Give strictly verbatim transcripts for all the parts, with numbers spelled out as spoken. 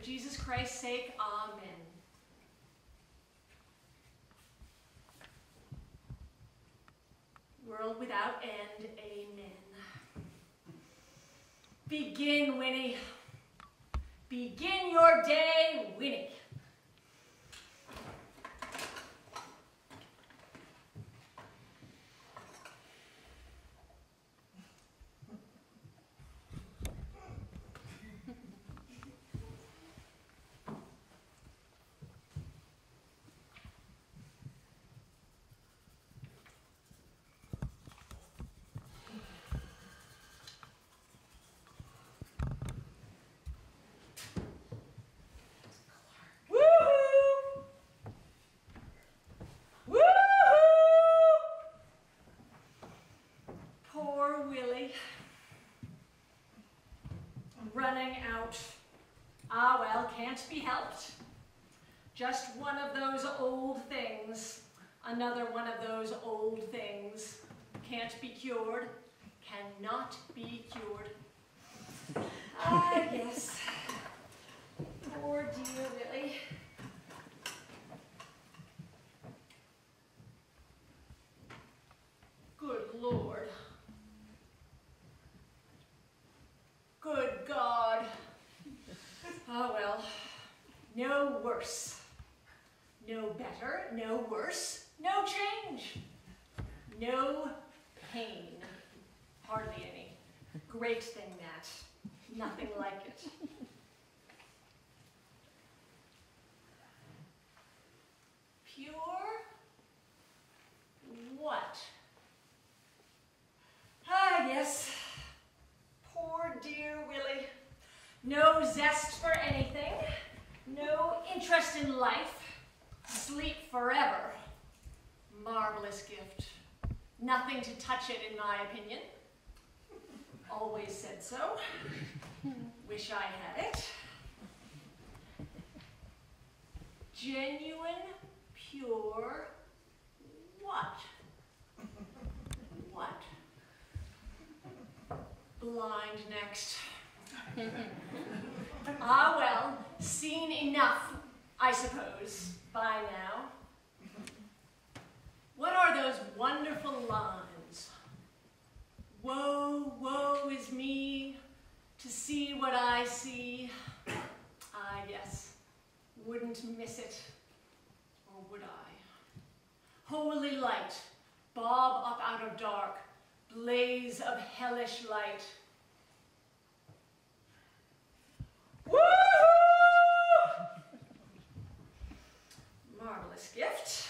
Jesus Christ's sake, amen. World without end, amen. Begin, Winnie. Begin your day, Winnie. Running out. Ah, well, can't be helped. Just one of those old things. Another one of those old things. Can't be cured. Cannot be cured. Ah, yes. Poor dear Willie. Good Lord. Good God. Oh, well, no worse. No better, no worse, no change. No pain. Hardly any. Great thing that. Nothing like it. Pure? What? Ah, yes. Poor dear Willie. No zest for anything. No interest in life. Sleep forever. Marvelous gift. Nothing to touch it, in my opinion. Always said so. Wish I had it. Genuine, pure, what? What? Blind next. Ah, well, seen enough, I suppose, by now. What are those wonderful lines? Woe, woe is me, to see what I see. Ah, yes, wouldn't miss it, or would I? Holy light, bob up out of dark, blaze of hellish light. Woo-hoo! Marvelous gift.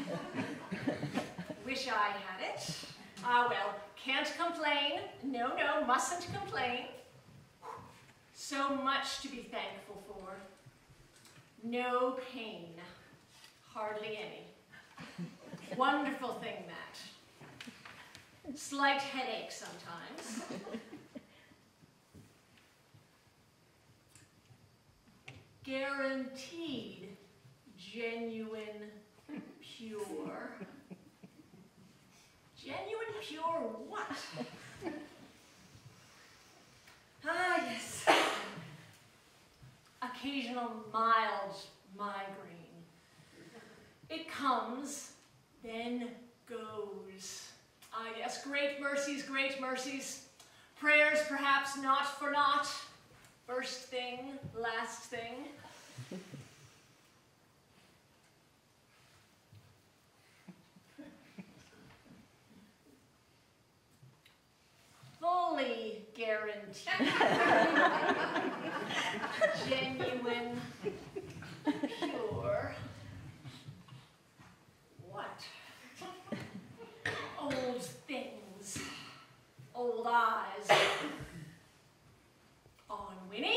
Wish I had it. Ah, well, can't complain. No, no, mustn't complain. So much to be thankful for. No pain. Hardly any. Wonderful thing that. Slight headache sometimes. Guaranteed, genuine, pure. Genuine, pure what? Ah, yes. Occasional mild migraine. It comes, then goes. Ah, yes, great mercies, great mercies. Prayers perhaps not for naught. First thing, last thing. Fully guaranteed. Genuine, pure. What? Old things. Old eyes. On Winnie.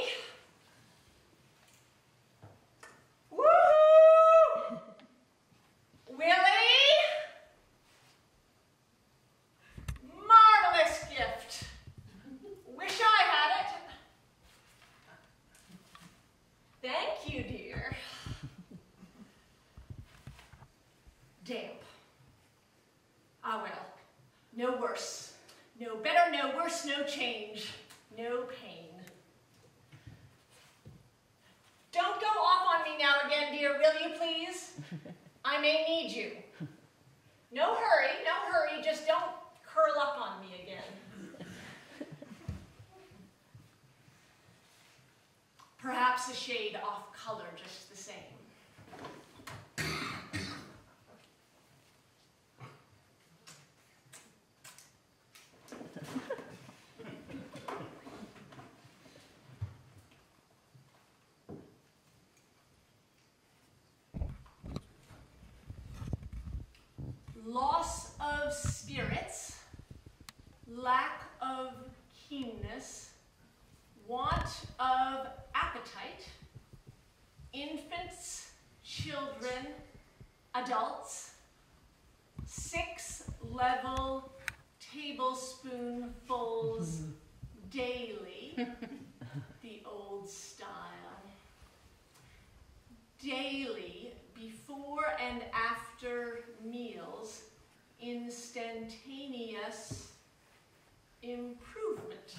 Woo-hoo! Willie! Marvelous gift. Wish I had it. Thank you, dear. Damp. Ah, well. No worse. No better, no worse, no change. No pain. dear, will you please? I may need you. No hurry, no hurry, just don't curl up on me again. Perhaps a shade off color just the same. Loss of spirits, lack of keenness, want of appetite, infants, children, adults, six-level tablespoonfuls daily, the old style, daily, before and after meals, instantaneous improvement.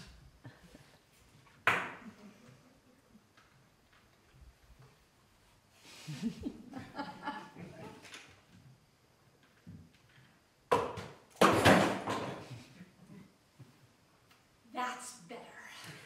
That's better.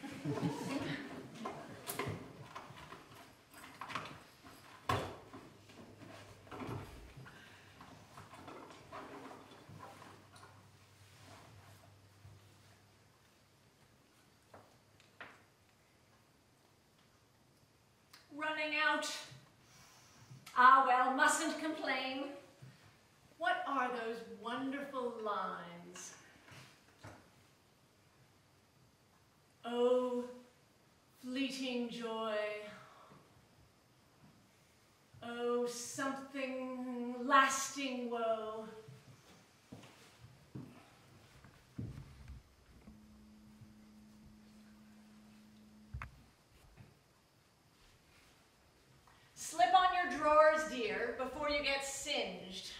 Running out. Ah, well, mustn't complain. What are those wonderful lines? Oh, fleeting joy. Oh, something lasting woe. Slip on your drawers, dear, before you get singed.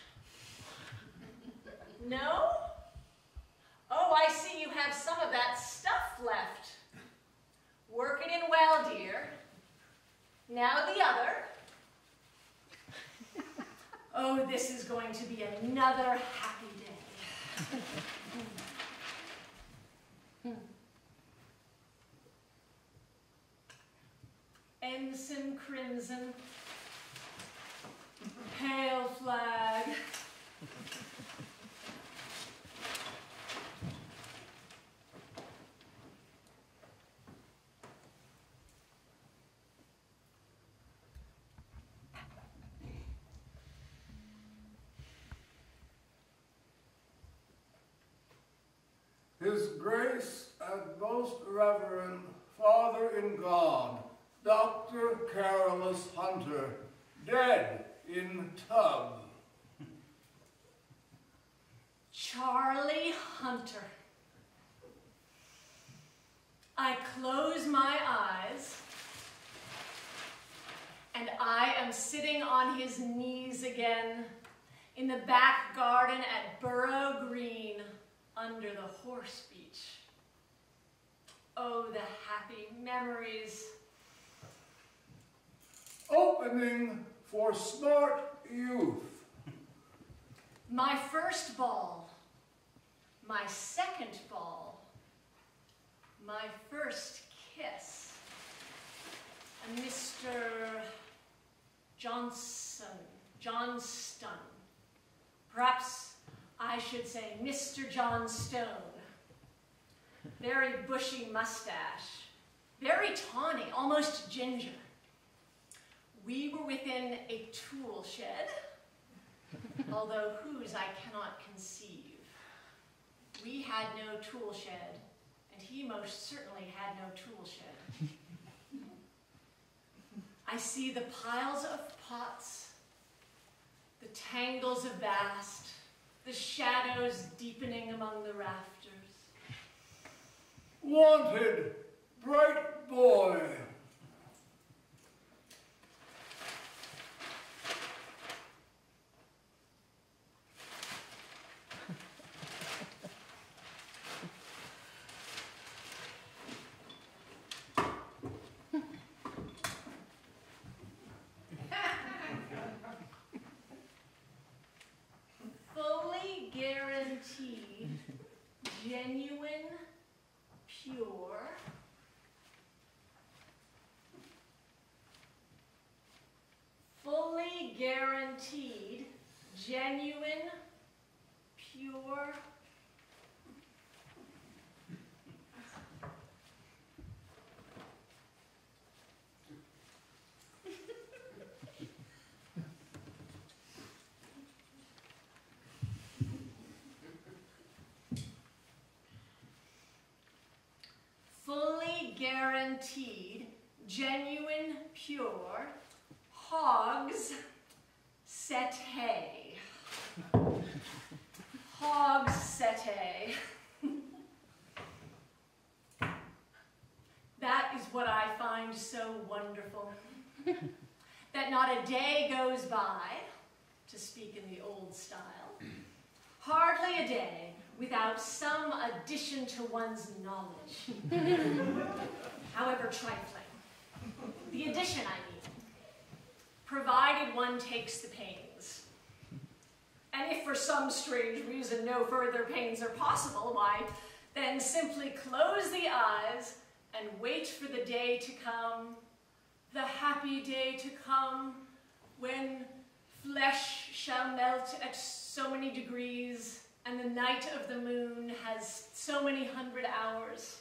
No? Oh, I see you have some of that stuff left. Work it in well, dear. Now the other. Oh, this is going to be another happy day. Ensign crimson, pale flag. His Grace and Most Reverend Father in God, Doctor Carolus Hunter, dead in tub. Charlie Hunter. I close my eyes, and I am sitting on his knees again in the back garden at Borough Green under the horse beech. Oh, the happy memories. Opening for smart youth. My first ball, my second ball, my first kiss, and Mister Johnson, Johnston. Perhaps I should say Mister John Stone. Very bushy mustache, very tawny, almost ginger. We were within a tool shed, although whose I cannot conceive. We had no tool shed, and he most certainly had no tool shed. I see the piles of pots, the tangles of bast, the shadows deepening among the rafters. Wanted, bright boy. genuine, pure, fully guaranteed, genuine, pure, fully guaranteed, genuine, pure, hogs sete. Hogs sete. That is what I find so wonderful. That not a day goes by, to speak in the old style, hardly a day without some addition to one's knowledge. However trifling. The addition, I mean, provided one takes the pains. And if for some strange reason no further pains are possible, why, then simply close the eyes and wait for the day to come, the happy day to come, when flesh shall melt at so many degrees, and the night of the moon has so many hundred hours.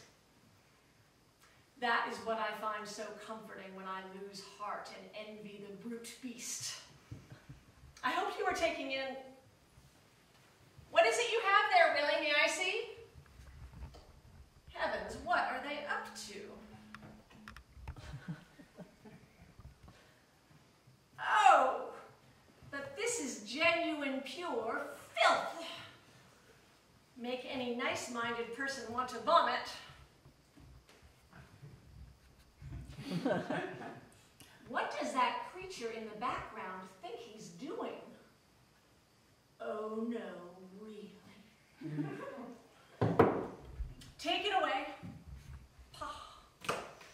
That is what I find so comforting when I lose heart and envy the brute beast. I hope you are taking in... What is it you have there, Willie? May I see? Heavens, what are they up to? Oh, but this is genuine, pure filth. Make any nice-minded person want to vomit. What does that creature in the background think he's doing? Oh no, really. Take it away. Pah.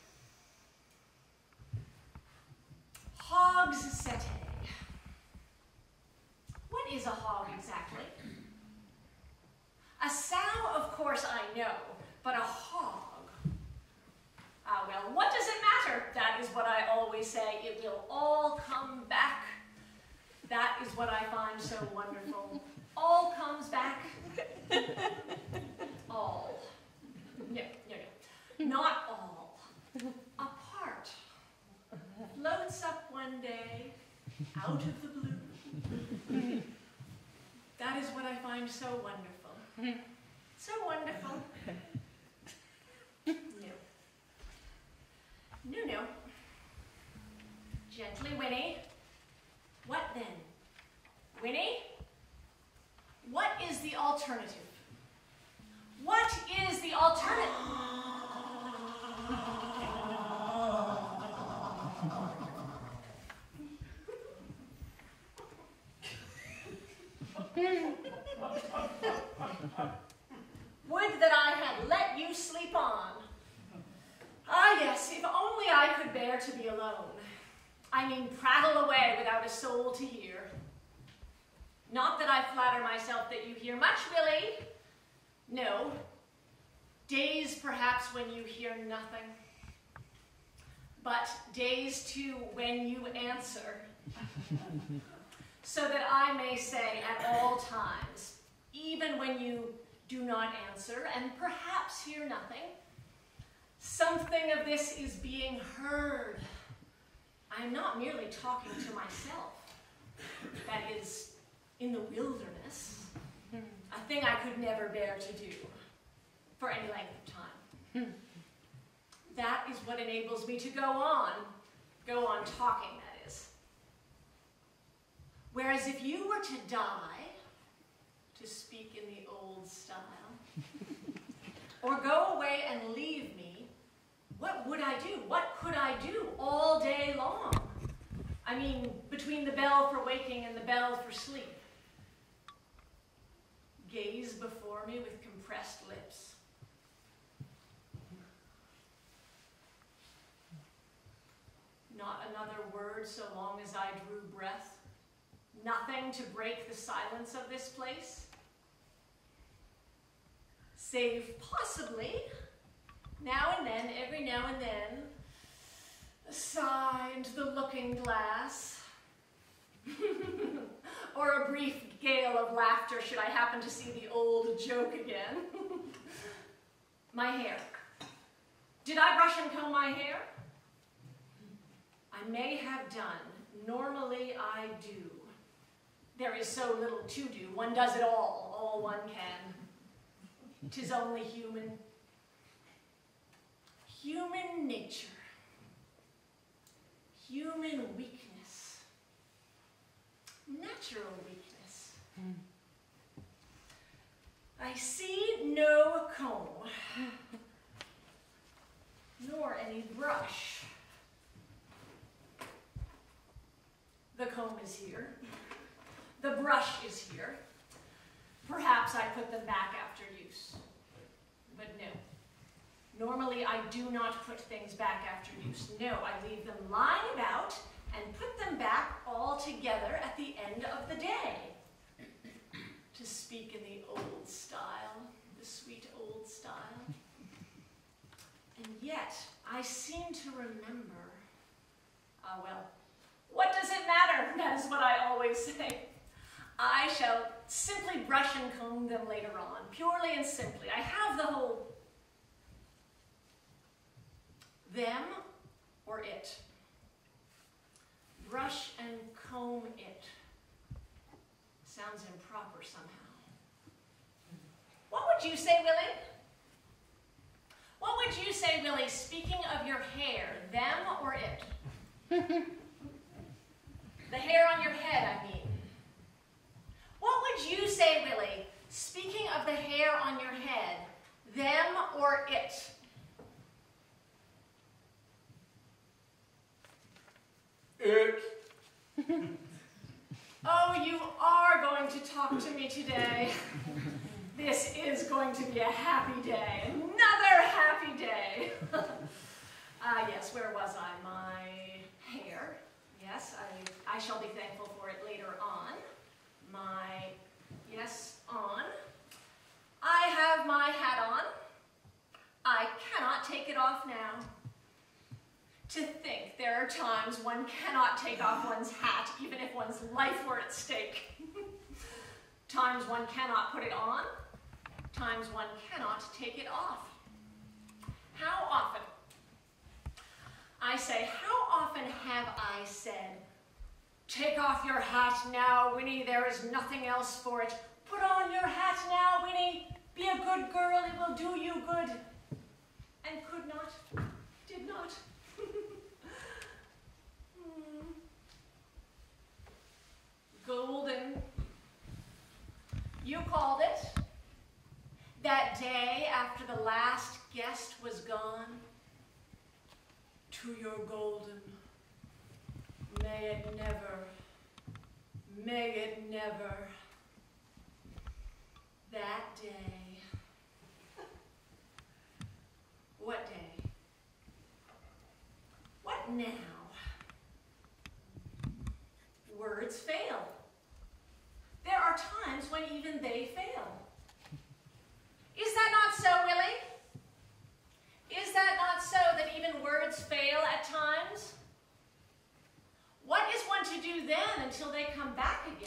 Hogs sete. What is a hog exactly? A sow, of course, I know, but a hog. Ah, well, what does it matter? That is what I always say. It will all come back. That is what I find so wonderful. All comes back. All. No, no, no. Not all. A part. Floats up one day, out of the blue. That is what I find so wonderful. So wonderful. No, no. Gently, Winnie. What then? Winnie? What is the alternative? What is the alternative? Would that I had let you sleep on. Ah, yes, if only I could bear to be alone. I mean, prattle away without a soul to hear. Not that I flatter myself that you hear much, Willie. No. Days, perhaps, when you hear nothing. But days, too, when you answer. So that I may say at all times, even when you do not answer, and perhaps hear nothing, something of this is being heard. I'm not merely talking to myself. That is, in the wilderness, a thing I could never bear to do for any length of time. That is what enables me to go on, go on talking, that is. Whereas if you were to die, to speak in the old style, or go away and leave me, what would I do? What could I do all day long? I mean, between the bell for waking and the bell for sleep. Gaze before me with compressed lips. Not another word so long as I drew breath. Nothing to break the silence of this place. Save possibly, now and then, every now and then, a sigh into the looking glass, or a brief gale of laughter should I happen to see the old joke again. My hair. Did I brush and comb my hair? I may have done. Normally I do. There is so little to do. One does it all, all one can. 'Tis only human. Human nature. Human weakness. Natural weakness. I see no comb, nor any brush. The comb is here. The brush is here. Perhaps I put them back after use. But no. Normally I do not put things back after use. No, I leave them lying about and put them back all together at the end of the day. To speak in the old style, the sweet old style. And yet, I seem to remember, ah well, what does it matter? That is what I always say. I shall simply brush and comb them later on, purely and simply. I have the whole them or it. Brush and comb it. Sounds improper somehow. What would you say, Willie? What would you say, Willie, speaking of your hair, them or it? The hair on your head, I mean. What would you say, Willie, speaking of the hair on your head, them or it? It. Oh, you are going to talk to me today. This is going to be a happy day. Another happy day. Ah, uh, yes, where was I? My hair. Yes, I, I shall be thankful for it later on. My, yes, on. I have my hat on. I cannot take it off now. To think there are times one cannot take off one's hat, even if one's life were at stake. Times one cannot put it on. Times one cannot take it off. How often? I say, how often have I said, take off your hat now, Winnie, there is nothing else for it. Put on your hat now, Winnie, be a good girl, it will do you good. And could not, did not. hmm. Golden. You called it. That day after the last guest was gone. To your golden. May it never, may it never. That day. What day? What now? Words fail. There are times when even they fail. Is that not so, Willie? Is that not so that even words fail at times? What is one to do then until they come back again?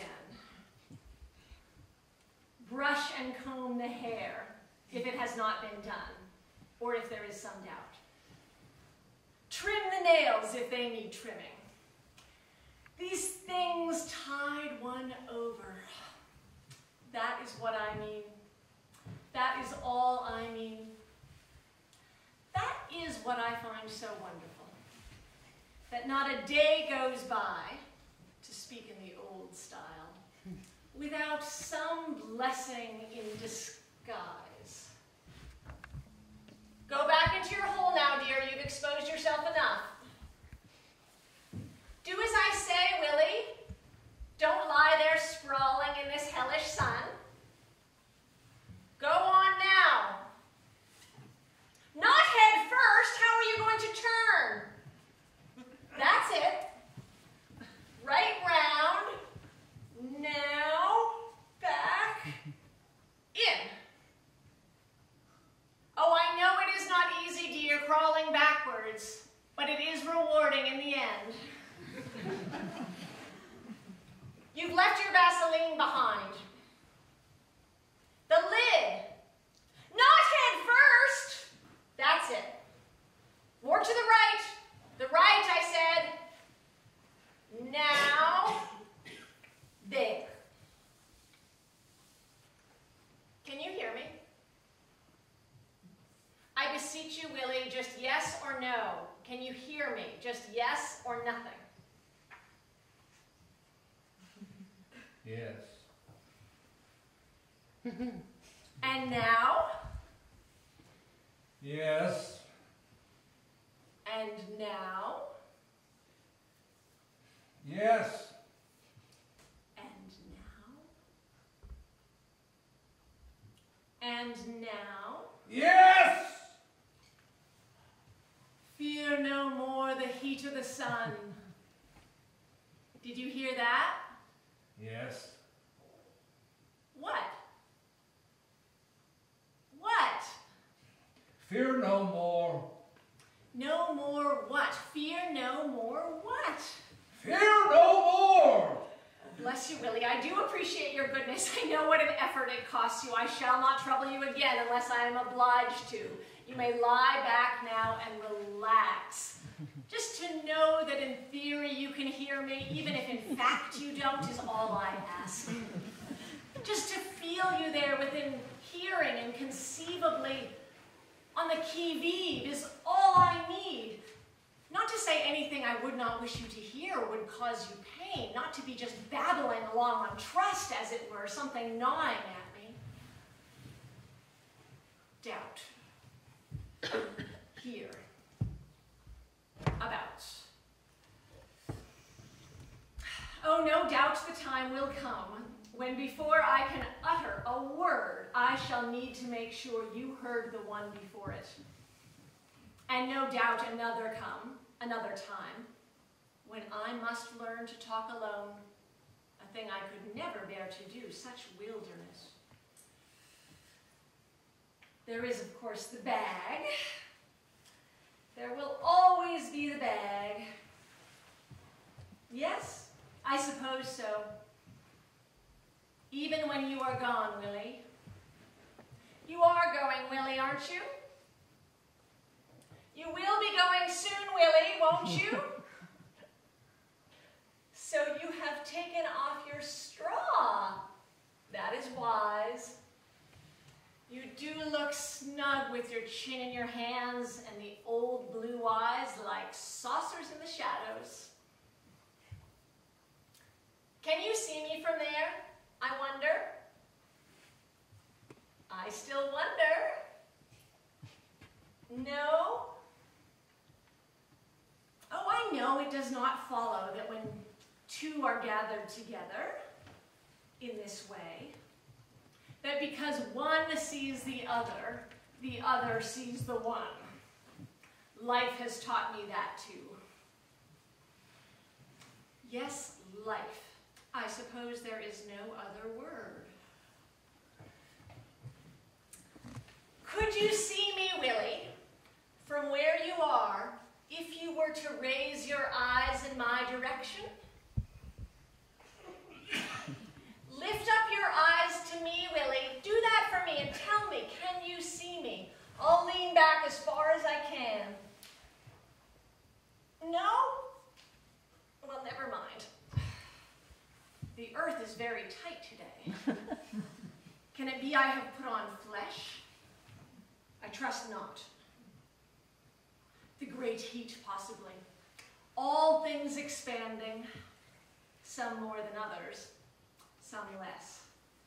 Brush and comb the hair, if it has not been done, or if there is some doubt. Trim the nails if they need trimming. These things tide one over. That is what I mean. That is all I mean. That is what I find so wonderful. That not a day goes by, to speak in the old style, without some blessing in disguise. Go back into your hole now, dear. You've exposed yourself enough. Do as I say, Willie. Don't lie there sprawling in this hellish sun. Go on now. Not head first. How are you going to turn? That's it. Right round. Now, back, in. left your Vaseline behind. The lid. Not head first. That's it. More to the right. The right, I said. Now, there. Can you hear me? I beseech you, Willie, just yes or no. Can you hear me? Just yes or nothing. Yes. And now? Yes. And now? Yes. And now? And now? Yes! Fear no more the heat of the sun. Did you hear that? Yes. What? What? Fear no more. No more what? Fear no more what? Fear no more! Bless you, Willie. I do appreciate your goodness. I know what an effort it costs you. I shall not trouble you again unless I am obliged to. You may lie back now and relax. Just to know that in theory you can hear me, even if in fact you don't, is all I ask. Just to feel you there within hearing and conceivably on the qui-vive is all I need. Not to say anything I would not wish you to hear would cause you pain, not to be just babbling along on trust, as it were, something gnawing at me. Doubt. Here. About. Oh, no doubt the time will come when before I can utter a word, I shall need to make sure you heard the one before it. And no doubt another come, another time, when I must learn to talk alone, a thing I could never bear to do, such wilderness. There is, of course, the bag. There will always be the bag. Yes, I suppose so. Even when you are gone, Willie. You are going, Willie, aren't you? You will be going soon, Willie, won't you? So you have taken off your straw. That is wise. You do look snug with your chin in your hands and the old blue eyes like saucers in the shadows. Can you see me from there, I wonder? I still wonder. No? Oh, I know it does not follow that when two are gathered together in this way, that because one sees the other, the other sees the one. Life has taught me that too. Yes, life. I suppose there is no other word. Could you see me, Willie, from where you are, if you were to raise your eyes in my direction? Lift up your eyes to me, Willie. Do that for me and tell me, can you see me? I'll lean back as far as I can. No? Well, never mind. The earth is very tight today. Can it be I have put on flesh? I trust not. The great heat, possibly. All things expanding, some more than others, some less.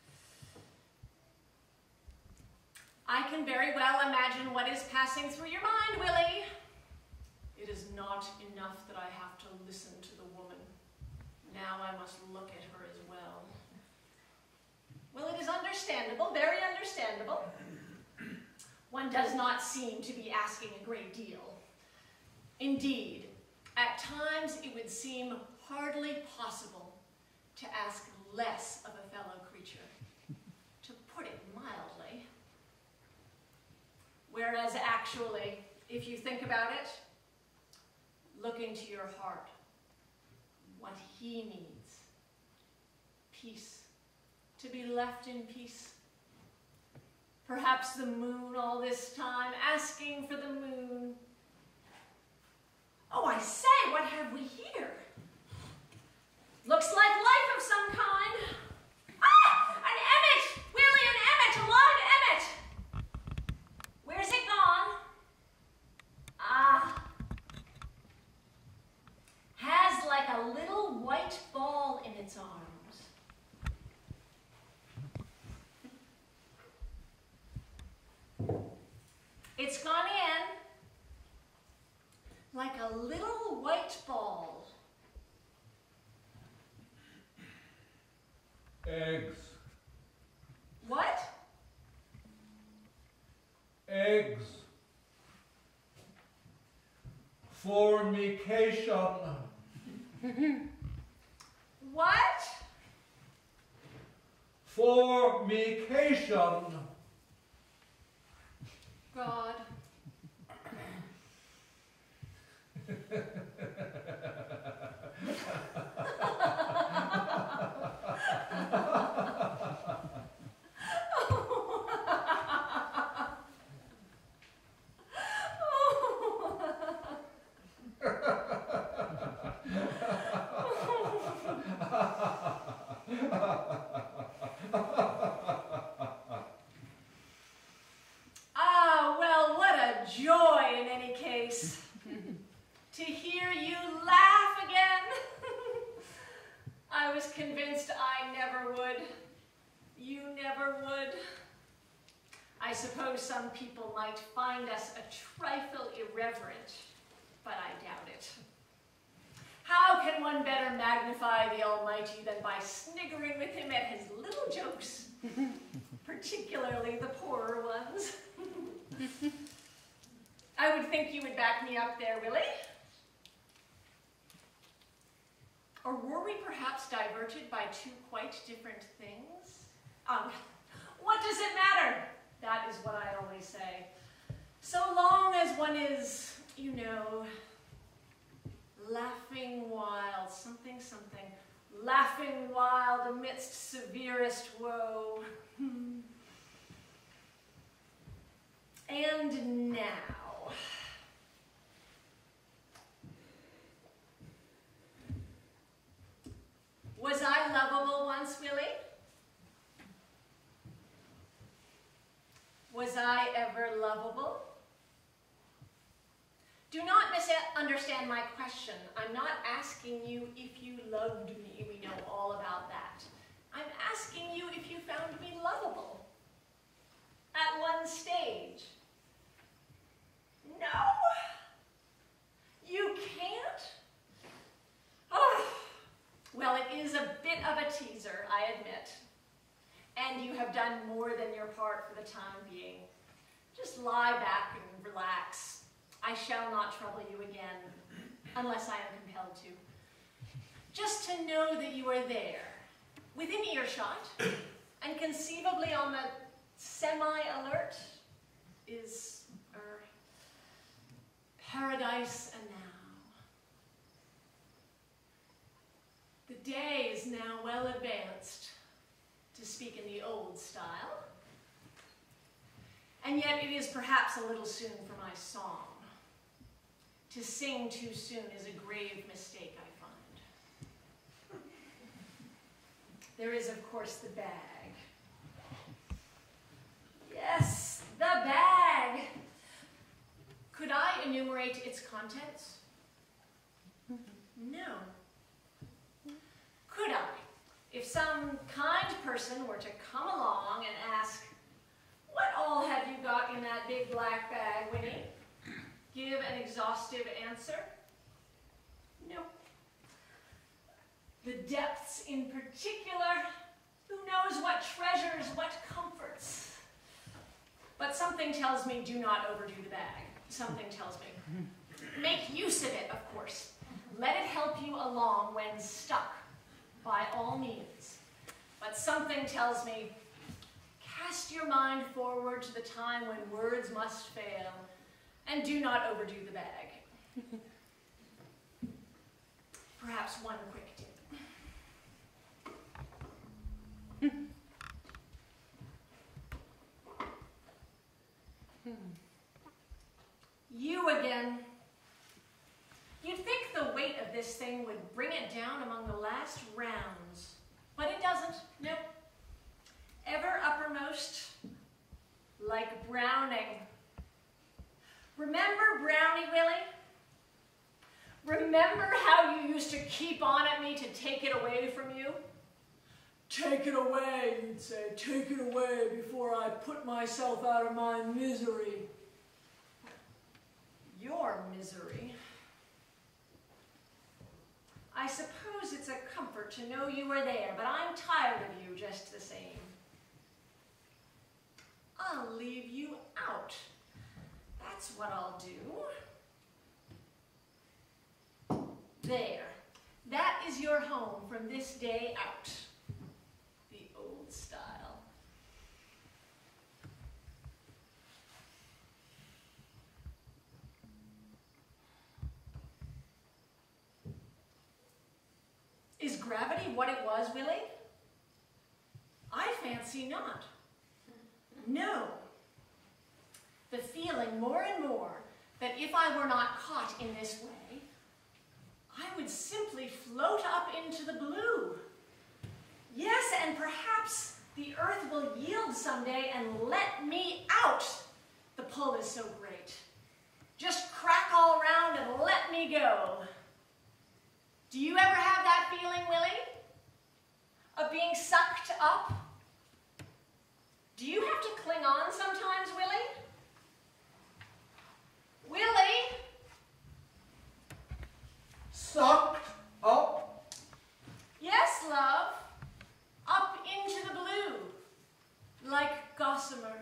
I can very well imagine what is passing through your mind, Willie. It is not enough that I have to listen to the woman. Now I must look at her as well. Well, it is understandable, very understandable. One does not seem to be asking a great deal. Indeed, at times it would seem hardly possible to ask less of a fellow creature, to put it mildly. Whereas actually, if you think about it, look into your heart. What he needs, peace, to be left in peace. Perhaps the moon all this time, asking for the moon. Oh, I say, what have we here? Looks like life of some kind. Ah! An emmet! Willie, an emmet! A live emmet! Where's it gone? Ah. Has like a little white ball in its arms. It's gone in like a little white ball. Eggs. What? Eggs. Fornication. What? Fornication. God. Ah, well, what a joy in any case. To hear you laugh again. I was convinced I never would. You never would. I suppose some people might find us a trifle irreverent, but I doubt it. How can one better magnify the Almighty than by sniggering with him at his little jokes, particularly the poorer ones? I would think you would back me up there, Willie. Or were we perhaps diverted by two quite different things? Um, what does it matter? That is what I always say. So long as one is, you know, laughing wild, something, something, laughing wild amidst severest woe. And now, was I lovable once, Willie? Was I ever lovable? Do not misunderstand my question. I'm not asking you if you loved me. We know all about that. I'm asking you if you found me lovable. At one stage. No? You can't? Oh. Well, it is a bit of a teaser, I admit. And you have done more than your part for the time being. Just lie back and relax. I shall not trouble you again, unless I am compelled to. Just to know that you are there, within earshot, and conceivably on the semi-alert, is, er, paradise enow. The day is now well advanced, to speak in the old style, and yet it is perhaps a little soon for my song. To sing too soon is a grave mistake, I find. There is, of course, the bag. Yes, the bag! Could I enumerate its contents? No. Could I? If some kind person were to come along and ask, what all have you got in that big black bag, Winnie? Give an exhaustive answer? No. The depths in particular, who knows what treasures, what comforts. But something tells me do not overdo the bag. Something tells me. Make use of it, of course. Let it help you along when stuck, by all means. But something tells me, cast your mind forward to the time when words must fail, and do not overdo the bag. Perhaps one quick tip. just rounds. But it doesn't, nope. Ever uppermost, like Browning. Remember Brownie Willie? Remember how you used to keep on at me to take it away from you? Take it away, you'd say, take it away before I put myself out of my misery. Your misery. I suppose it's a comfort to know you were there, but I'm tired of you just the same. I'll leave you out. That's what I'll do. There. That is your home from this day out. The old style. Is gravity what it was, Willie? I fancy not. No. The feeling more and more that if I were not caught in this way, I would simply float up into the blue. Yes, and perhaps the earth will yield someday and let me out. The pull is so great. Just crack all around and let me go. Do you ever have that feeling, Willie? Of being sucked up? Do you have to cling on sometimes, Willie? Willie? Sucked up? Yes, love. Up into the blue. Like gossamer.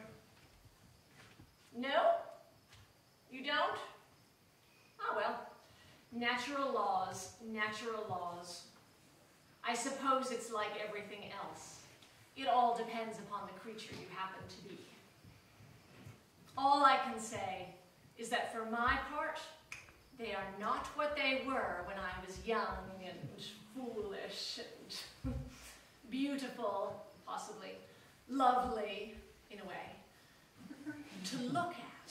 No? You don't? Oh, well. Natural laws, natural laws. I suppose it's like everything else. It all depends upon the creature you happen to be. All I can say is that for my part, they are not what they were when I was young and foolish and beautiful, possibly, lovely, in a way, to look at.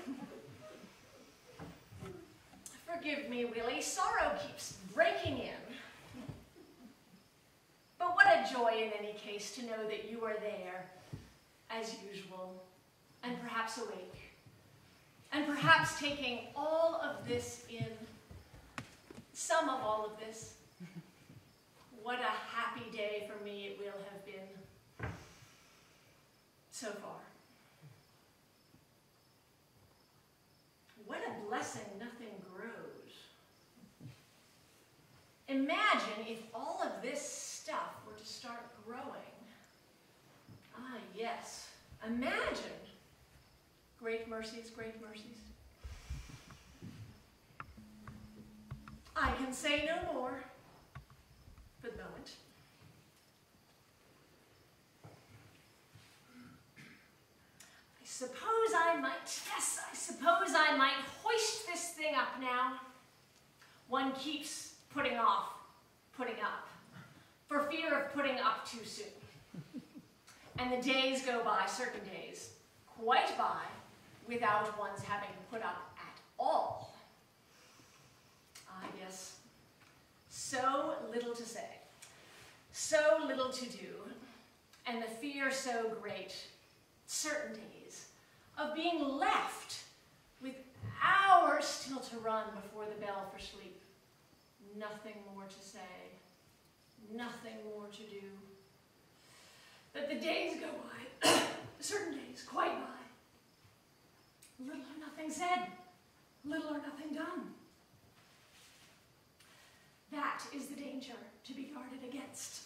Forgive me, Willie, sorrow keeps breaking in. But what a joy in any case to know that you are there, as usual, and perhaps awake, and perhaps taking all of this in, some of all of this. What a happy day for me it will have been so far. What a blessing nothing grows. Imagine if all of this stuff were to start growing. Ah, yes. Imagine. Great mercies, great mercies. I can say no more for the moment. I suppose I might, yes, I suppose I might hoist this thing up now. One keeps putting off, putting up, for fear of putting up too soon. And the days go by, certain days, quite by, without one's having put up at all. Ah, yes, so little to say, so little to do, and the fear so great, certain days, of being left with hours still to run before the bell for sleep. Nothing more to say, nothing more to do. But the days go by, certain days, quite by. Little or nothing said, little or nothing done. That is the danger to be guarded against.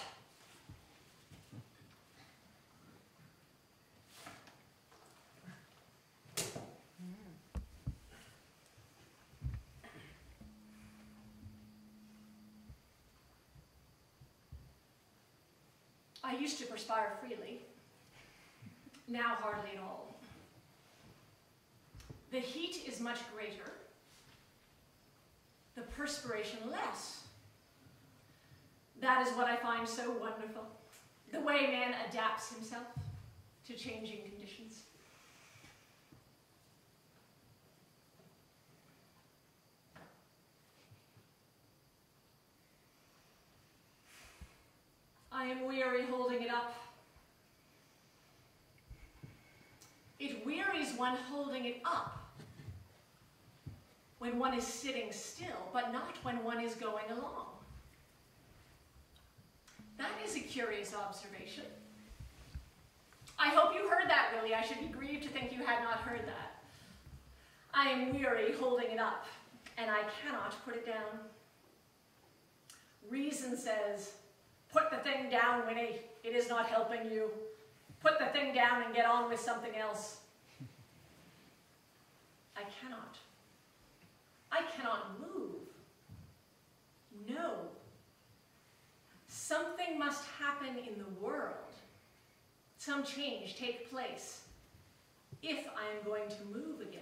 I used to perspire freely, now hardly at all. The heat is much greater, the perspiration less. That is what I find so wonderful, the way man adapts himself to changing conditions. I am weary holding it up. It wearies one holding it up when one is sitting still, but not when one is going along. That is a curious observation. I hope you heard that, Willie. I should be grieved to think you had not heard that. I am weary holding it up, and I cannot put it down. Reason says, put the thing down, Winnie. It is not helping you. Put the thing down and get on with something else. I cannot. I cannot move. No. Something must happen in the world. Some change take place if I am going to move again.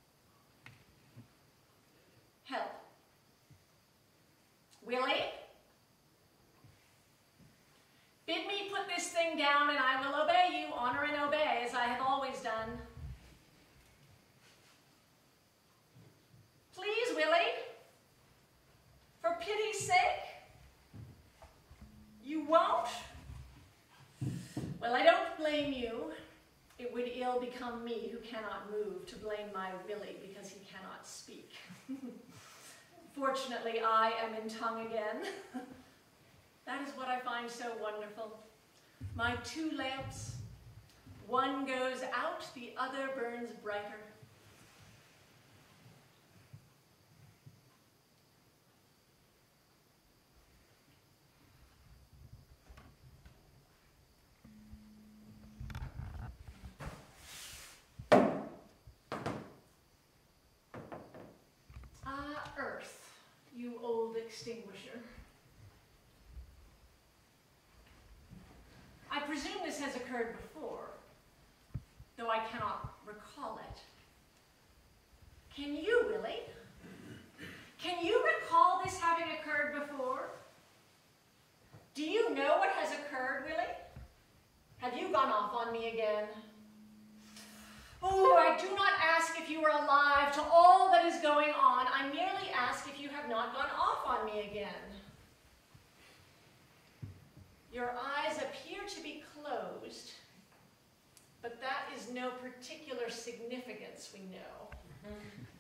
Help. Willie? Bid me put this thing down and I will obey you, honor and obey, as I have always done. Please, Willie, for pity's sake, you won't? Well, I don't blame you. It would ill become me, who cannot move, to blame my Willie because he cannot speak. Fortunately, I am in tongue again. That is what I find so wonderful. My two lamps, one goes out, the other burns brighter. Ah, Earth, you old extinguisher. I presume this has occurred before, though I cannot recall it. Can you, Willie? Can you recall this having occurred before? Do you know what has occurred, Willie? Have you gone off on me again? Oh, I do not ask if you are alive to all that is going on. I merely ask if you have not gone off on me again. Your eyes appear to be closed, but that is no particular significance, we know.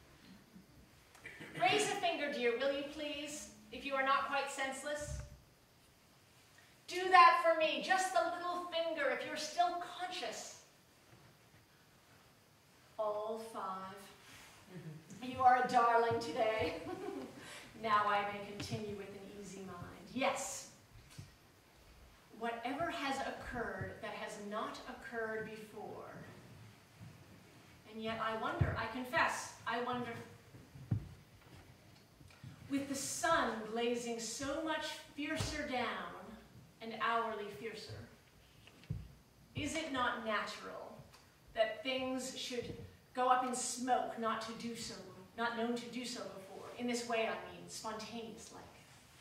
Raise a finger, dear, will you please, if you are not quite senseless? Do that for me, just the little finger, if you're still conscious. All five. You are a darling today. Now I may continue with an easy mind. Yes. Whatever has occurred that has not occurred before. And yet I wonder, I confess, I wonder, with the sun blazing so much fiercer down and hourly fiercer, is it not natural that things should go up in smoke not to do so, not known to do so before? In this way, I mean, spontaneous like.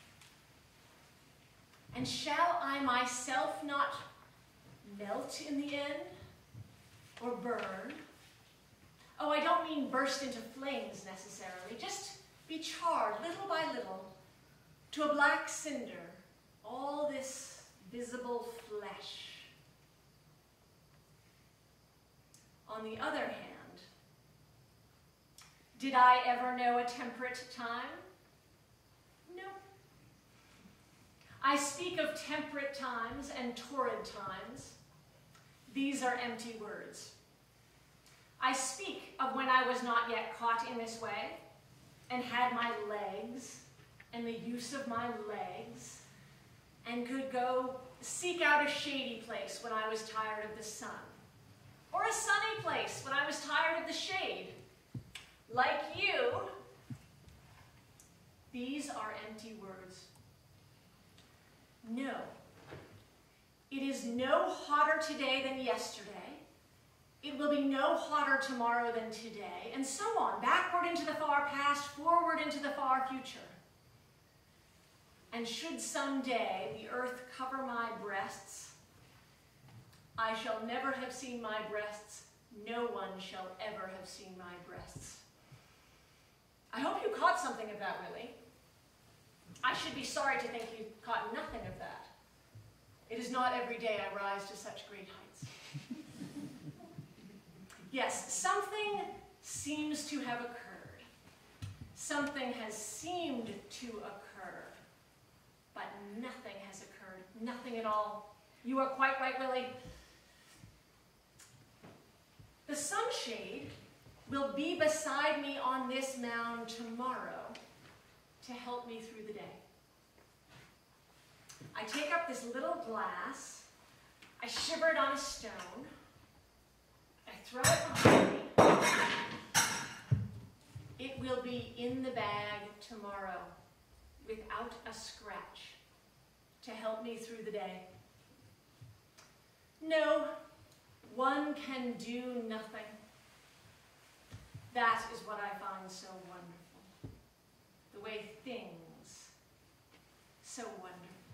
And shall I myself not melt in the end, or burn? Oh, I don't mean burst into flames necessarily, just be charred little by little to a black cinder, all this visible flesh. On the other hand, did I ever know a temperate time? No. I speak of temperate times and torrid times. These are empty words. I speak of when I was not yet caught in this way and had my legs and the use of my legs and could go seek out a shady place when I was tired of the sun, or a sunny place when I was tired of the shade. Like you, these are empty words. No, it is no hotter today than yesterday. It will be no hotter tomorrow than today, and so on, backward into the far past, forward into the far future. And should someday the earth cover my breasts, I shall never have seen my breasts. No one shall ever have seen my breasts. I hope you caught something of that, Willie. I should be sorry to think you caught nothing of that. It is not every day I rise to such great heights. Yes, something seems to have occurred. Something has seemed to occur, but nothing has occurred. Nothing at all. You are quite right, Willie. The sunshade will be beside me on this mound tomorrow to help me through the day. I take up this little glass, I shiver it on a stone, I throw it behind me. It will be in the bag tomorrow without a scratch to help me through the day. No, one can do nothing. That is what I find so wonderful. The way things, so wonderful.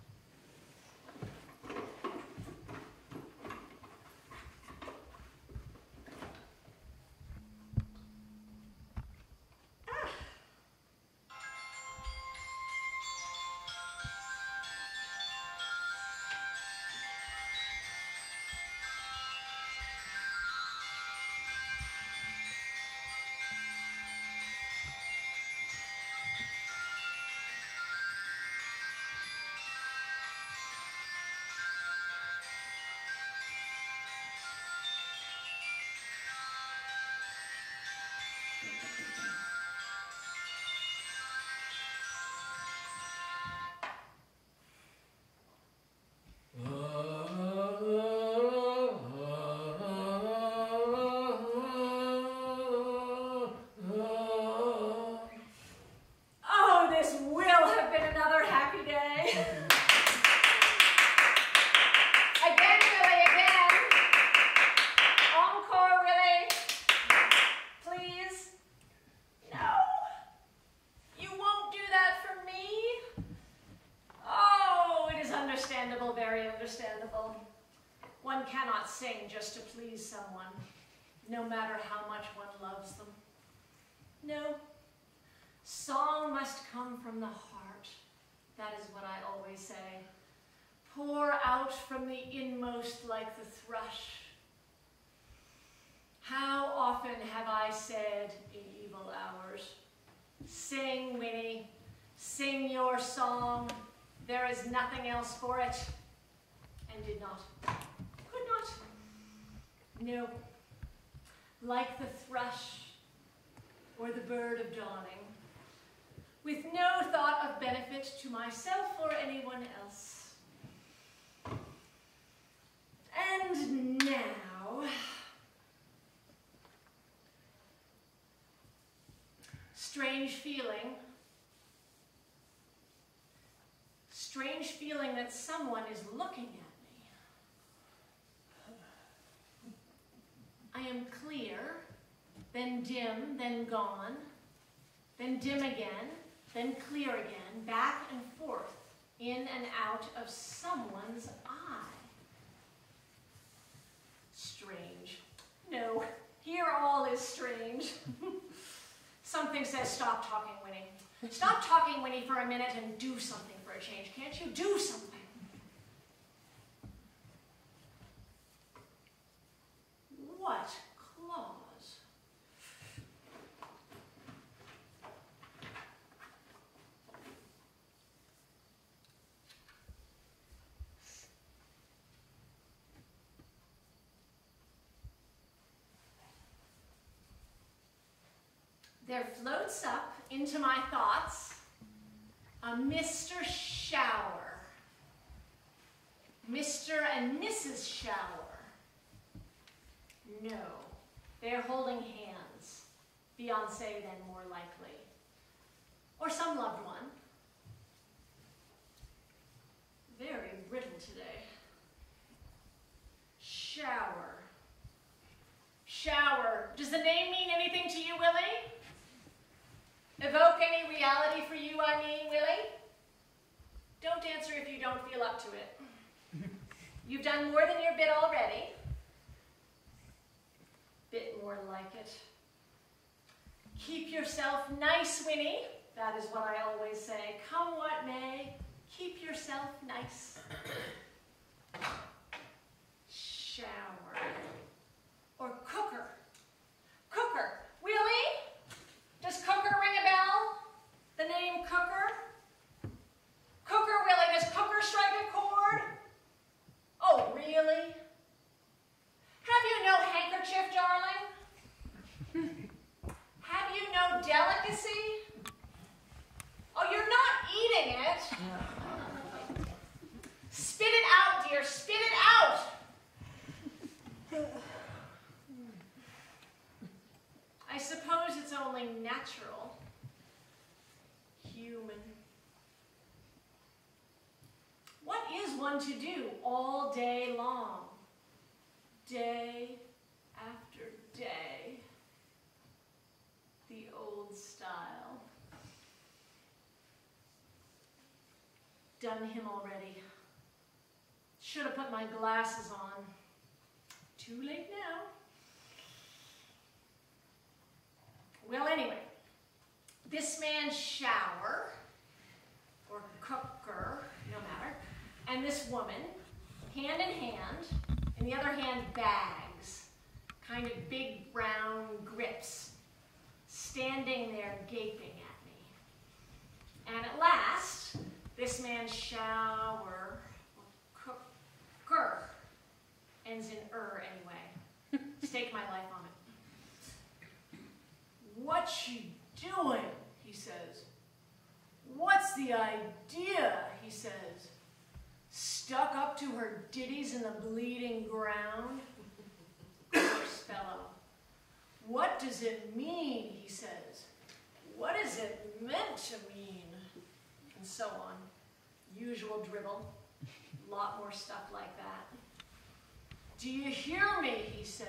Just to please someone, no matter how much one loves them. No, song must come from the heart. That is what I always say. Pour out from the inmost like the thrush. How often have I said in evil hours, sing, Winnie, sing your song. There is nothing else for it, and did not. No, like the thrush or the bird of dawning, with no thought of benefit to myself or anyone else. And now, strange feeling, strange feeling that someone is looking at. I am clear, then dim, then gone, then dim again, then clear again, back and forth, in and out of someone's eye. Strange. No, here all is strange. Something says, stop talking, Winnie. Stop talking, Winnie, for a minute and do something for a change. Can't you do something? What claws? There floats up into my thoughts a Mister Shower. Mister and Missus Shower. No, they're holding hands. Beyonce then more likely. Or some loved one. Very brittle today. Shower. Shower. Does the name mean anything to you, Willie? Evoke any reality for you, I mean, Willie? Don't answer if you don't feel up to it. You've done more than your bit already. Bit more like it. Keep yourself nice, Winnie. That is what I always say. Come what may, keep yourself nice. shower, or cooker. Cooker. Willie? Does cooker ring a bell? The name cooker? Cooker, Willie, does cooker strike a chord? Oh, really? Have you no handkerchief, darling? Have you no delicacy? Oh, you're not eating it. Spit it out, dear, spit it out. I suppose it's only natural, human. What is one to do all day long? Day after day. The old style. Done him already. Should have put my glasses on. Too late now. Well, anyway, this man's shower, or cooker, no matter, and this woman, hand in hand, in the other hand, bags, kind of big brown grips, standing there gaping at me. And at last, this man's shower, or cooker, ends in er anyway. Stake my life on it. What's she doing? He says. What's the idea? He says. Stuck up to her ditties in the bleeding ground? Curse fellow. What does it mean? He says. What is it meant to mean? And so on. Usual dribble. Lot more stuff like that. Do you hear me? He says.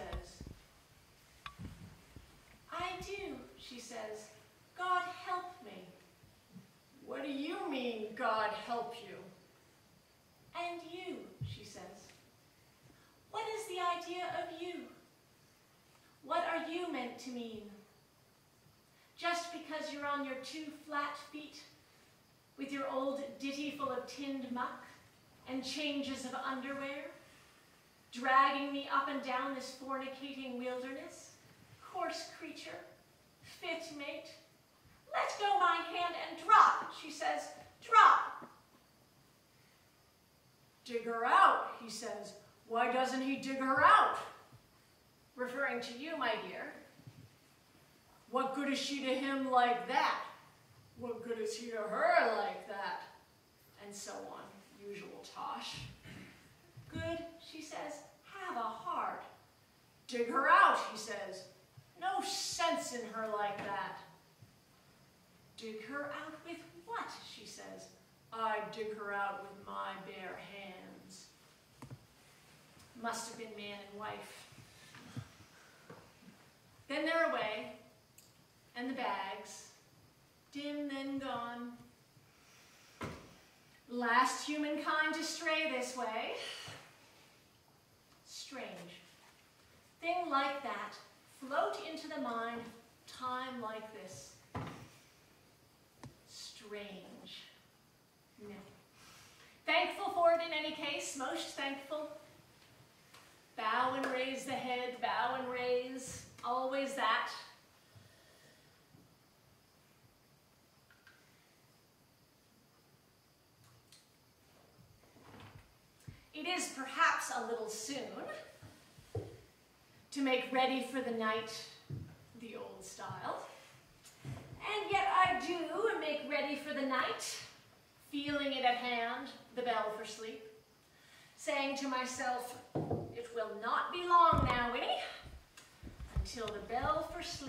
I do, she says. God help me. What do you mean, God help you? And you, she says. What is the idea of you? What are you meant to mean? Just because you're on your two flat feet, with your old ditty full of tinned muck and changes of underwear, dragging me up and down this fornicating wilderness? Coarse creature, fit mate, let go my hand and drop, she says, drop. Dig her out, he says. Why doesn't he dig her out? Referring to you, my dear. What good is she to him like that? What good is he to her like that? And so on, usual tosh. Good, she says, have a heart. Dig her out, he says. No sense in her like that. Dig her out with what, she says. I dig her out with my bare hands. Must have been man and wife. Then they're away, and the bags, dim then gone. Last humankind to stray this way. Strange. Thing like that. Float into the mind, time like this. Strange. No. Thankful for it in any case, most thankful. Bow and raise the head, bow and raise, always that. It is perhaps a little soon to make ready for the night, the old style. And yet I do make ready for the night, feeling it at hand, the bell for sleep, saying to myself, it will not be long now, Winnie, until the bell for sleep.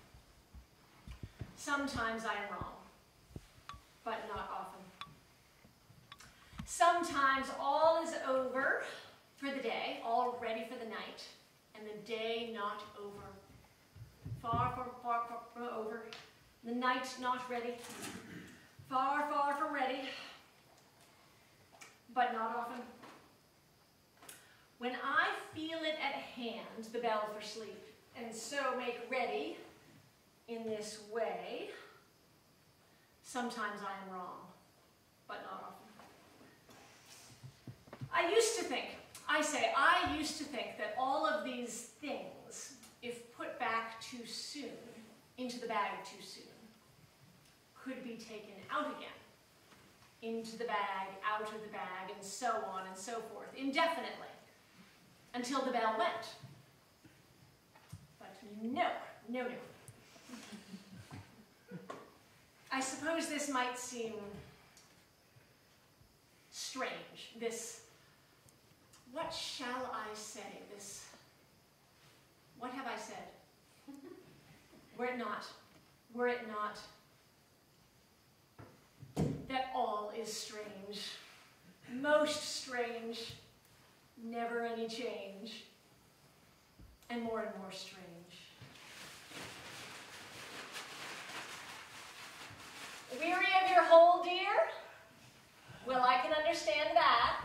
Sometimes I am wrong, but not often. Sometimes all is over for the day, all ready for the night, and the day not over. Far, far, far, far from over. The night not ready. Far, far from ready. But not often. When I feel it at hand, the bell for sleep, and so make ready in this way, sometimes I am wrong, but not often. I used to think, I say, I used to think that all of these things, if put back too soon, into the bag too soon, could be taken out again, into the bag, out of the bag, and so on and so forth, indefinitely, until the bell went. But no, no, no. I suppose this might seem strange, this, what shall I say, this, what have I said? Were it not, were it not, that all is strange, most strange, never any change, and more and more strange. Weary of your hole, dear? Well, I can understand that.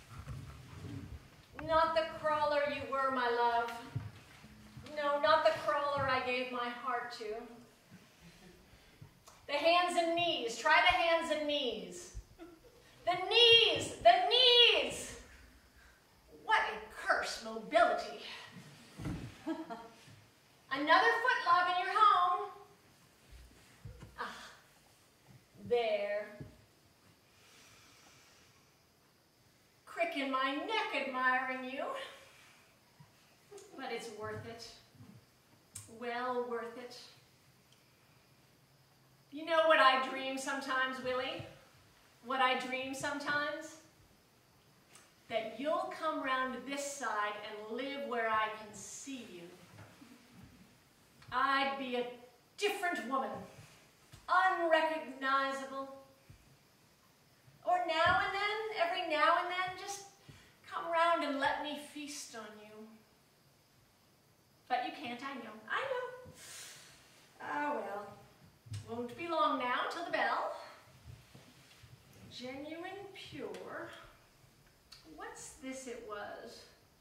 Not the crawler you were, my love. No, not the crawler I gave my heart to. The hands and knees. Try the hands and knees. The knees! The knees! What a cursed mobility. Another foot, love, and you're home. Ah, there. Crick in my neck admiring you. But it's worth it. Well worth it. You know what I dream sometimes, Willie? What I dream sometimes? That you'll come round this side and live where I can see you. I'd be a different woman, unrecognizable. Or now and then, every now and then, just come round and let me feast on you. But you can't, I know, I know. Ah, well, won't be long now till the bell. Genuine, pure. What's this it was?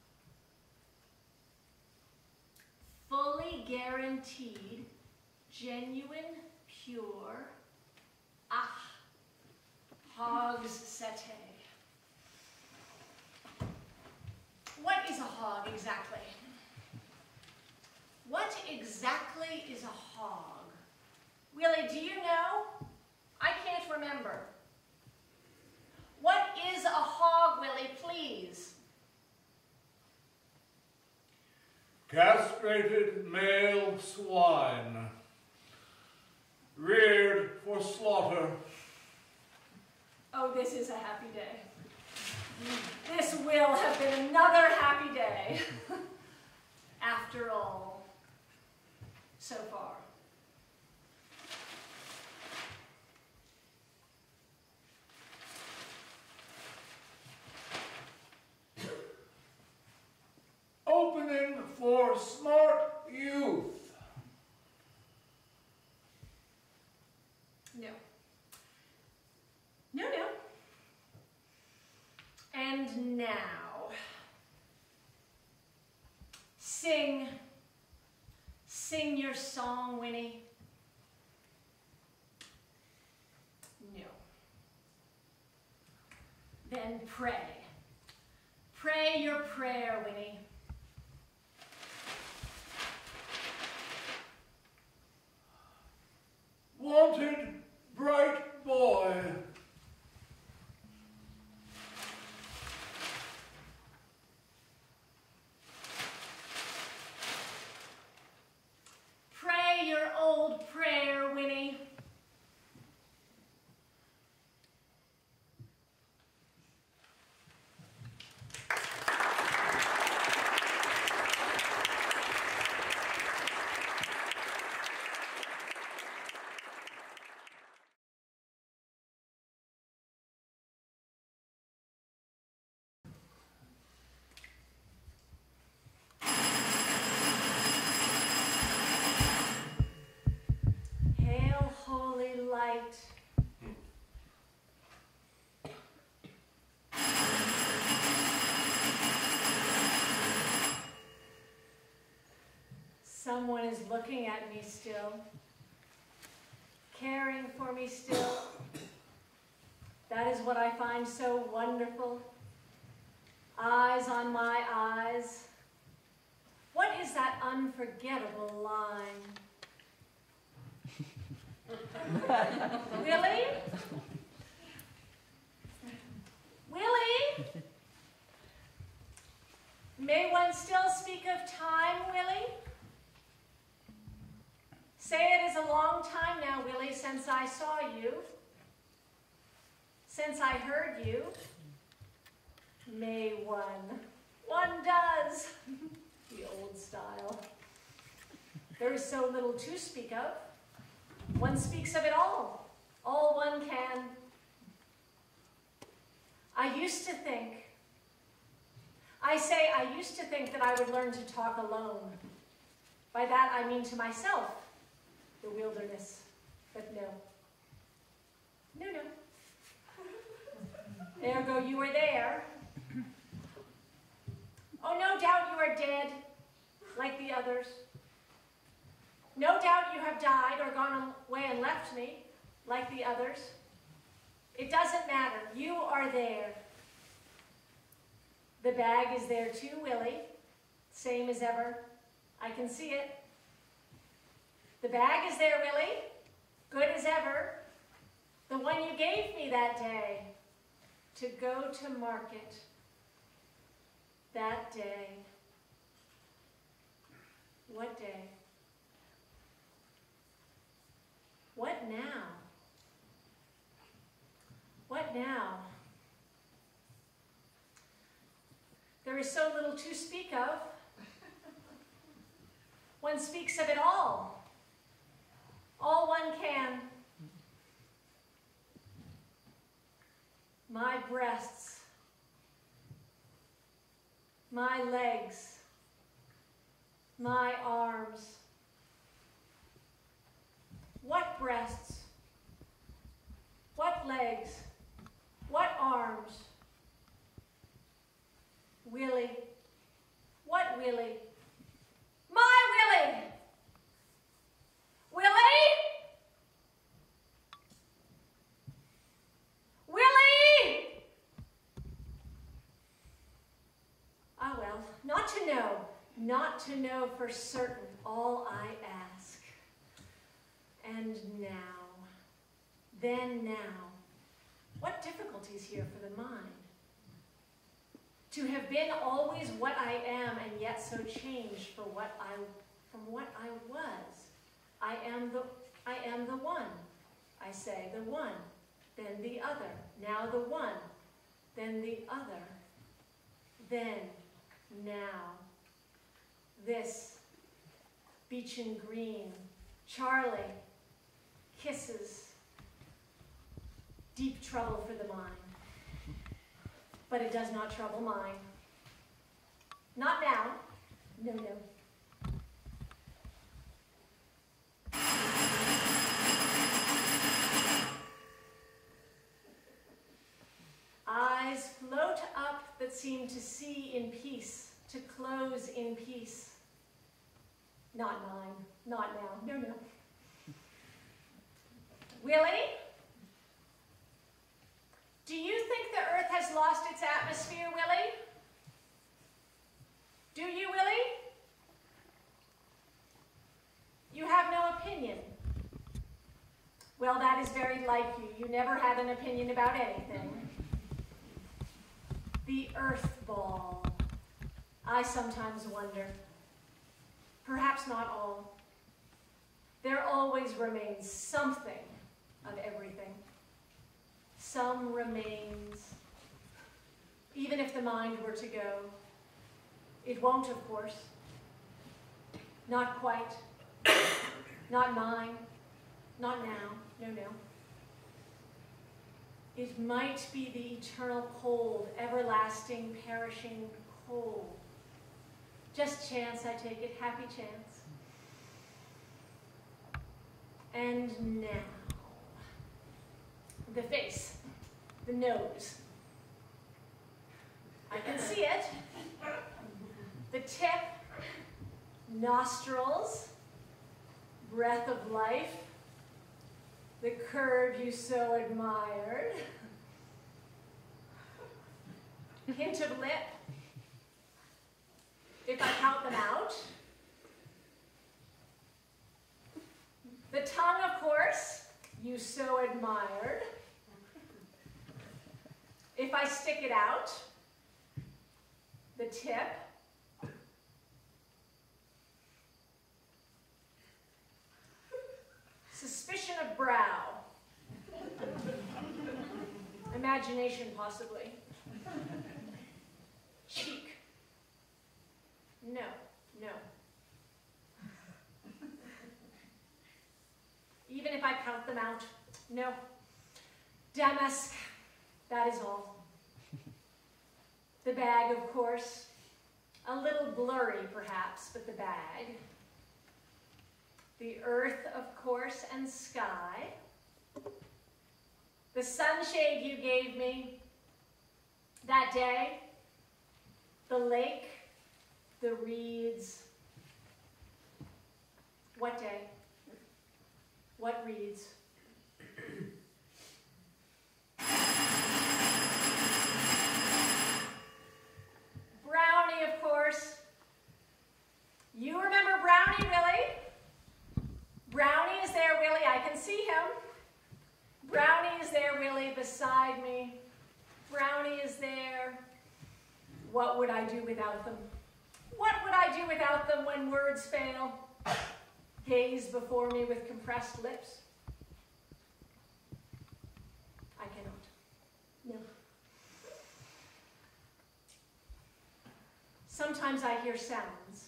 Fully guaranteed, genuine, pure. Ah, hog's satay. What is a hog exactly? What exactly is a hog? Willie, do you know? I can't remember. What is a hog, Willie, please? Castrated male swine, reared for slaughter. Oh, this is a happy day. This will have been another happy day. After all, so far. Opening for smart youth. No. No, no. And now, sing, sing your song, Winnie. No. Then pray. Pray your prayer, Winnie. Wanted bright boy. Pray your old prayer, Winnie. Hail, holy light. Someone is looking at me still, caring for me still. That is what I find so wonderful. Eyes on my eyes. What is that unforgettable line? Willie? Willie? May one still speak of time, Willie? Say it is a long time now, Willie, since I saw you, since I heard you. May one. One does. The old style. There is so little to speak of. One speaks of it all. All one can. I used to think, I say I used to think that I would learn to talk alone. By that I mean to myself, the wilderness. But no. No, no. Ergo, you were there. Oh, no doubt you are dead, like the others. No doubt you have died or gone away and left me, like the others. It doesn't matter. You are there. The bag is there too, Willie. Same as ever. I can see it. The bag is there, Willie. Good as ever. The one you gave me that day to go to market. That day. What day? What now? What now? There is so little to speak of. One speaks of it all. All one can. My breasts. My legs. My arms. What breasts? What legs? What arms? Willie. What Willie? My Willie! Willie? Willie! Ah, well, not to know, not to know for certain all I ask. And now, then now, what difficulties here for the mind? To have been always what I am and yet so changed for what I, from what I was. I am the, I am the one. I say the one, then the other. Now the one, then the other. Then, now, this, beach and green, Charlie, kisses, deep trouble for the mind. But it does not trouble mine. Not now. No, no. Eyes float up that seem to see in peace, to close in peace. Not mine. Not now. No, no. Willie? Do you think the earth has lost its atmosphere, Willie? Do you, Willie? You have no opinion. Well, that is very like you. You never had an opinion about anything. The earth ball. I sometimes wonder. Perhaps not all. There always remains something of everything. Some remains, even if the mind were to go. It won't, of course. Not quite. Not mine. Not now. No, no. It might be the eternal cold, everlasting, perishing cold. Just chance, I take it. Happy chance. And now. The face, the nose. I can see it. The tip, nostrils, breath of life, the curve you so admired, hint of lip, you so admired. If I stick it out, the tip, suspicion of brow, imagination possibly, cheek, no, no. Even if I count them out, no. Damask, that is all. The bag, of course, a little blurry perhaps, but the bag. The earth, of course, and sky. The sunshade you gave me that day. The lake, the reeds. What day? What reeds? Brownie, of course. You remember Brownie, Willie? Brownie is there, Willie. I can see him. Brownie is there, Willie, beside me. Brownie is there. What would I do without them? What would I do without them when words fail? Gaze before me with compressed lips. I cannot. No. Sometimes I hear sounds,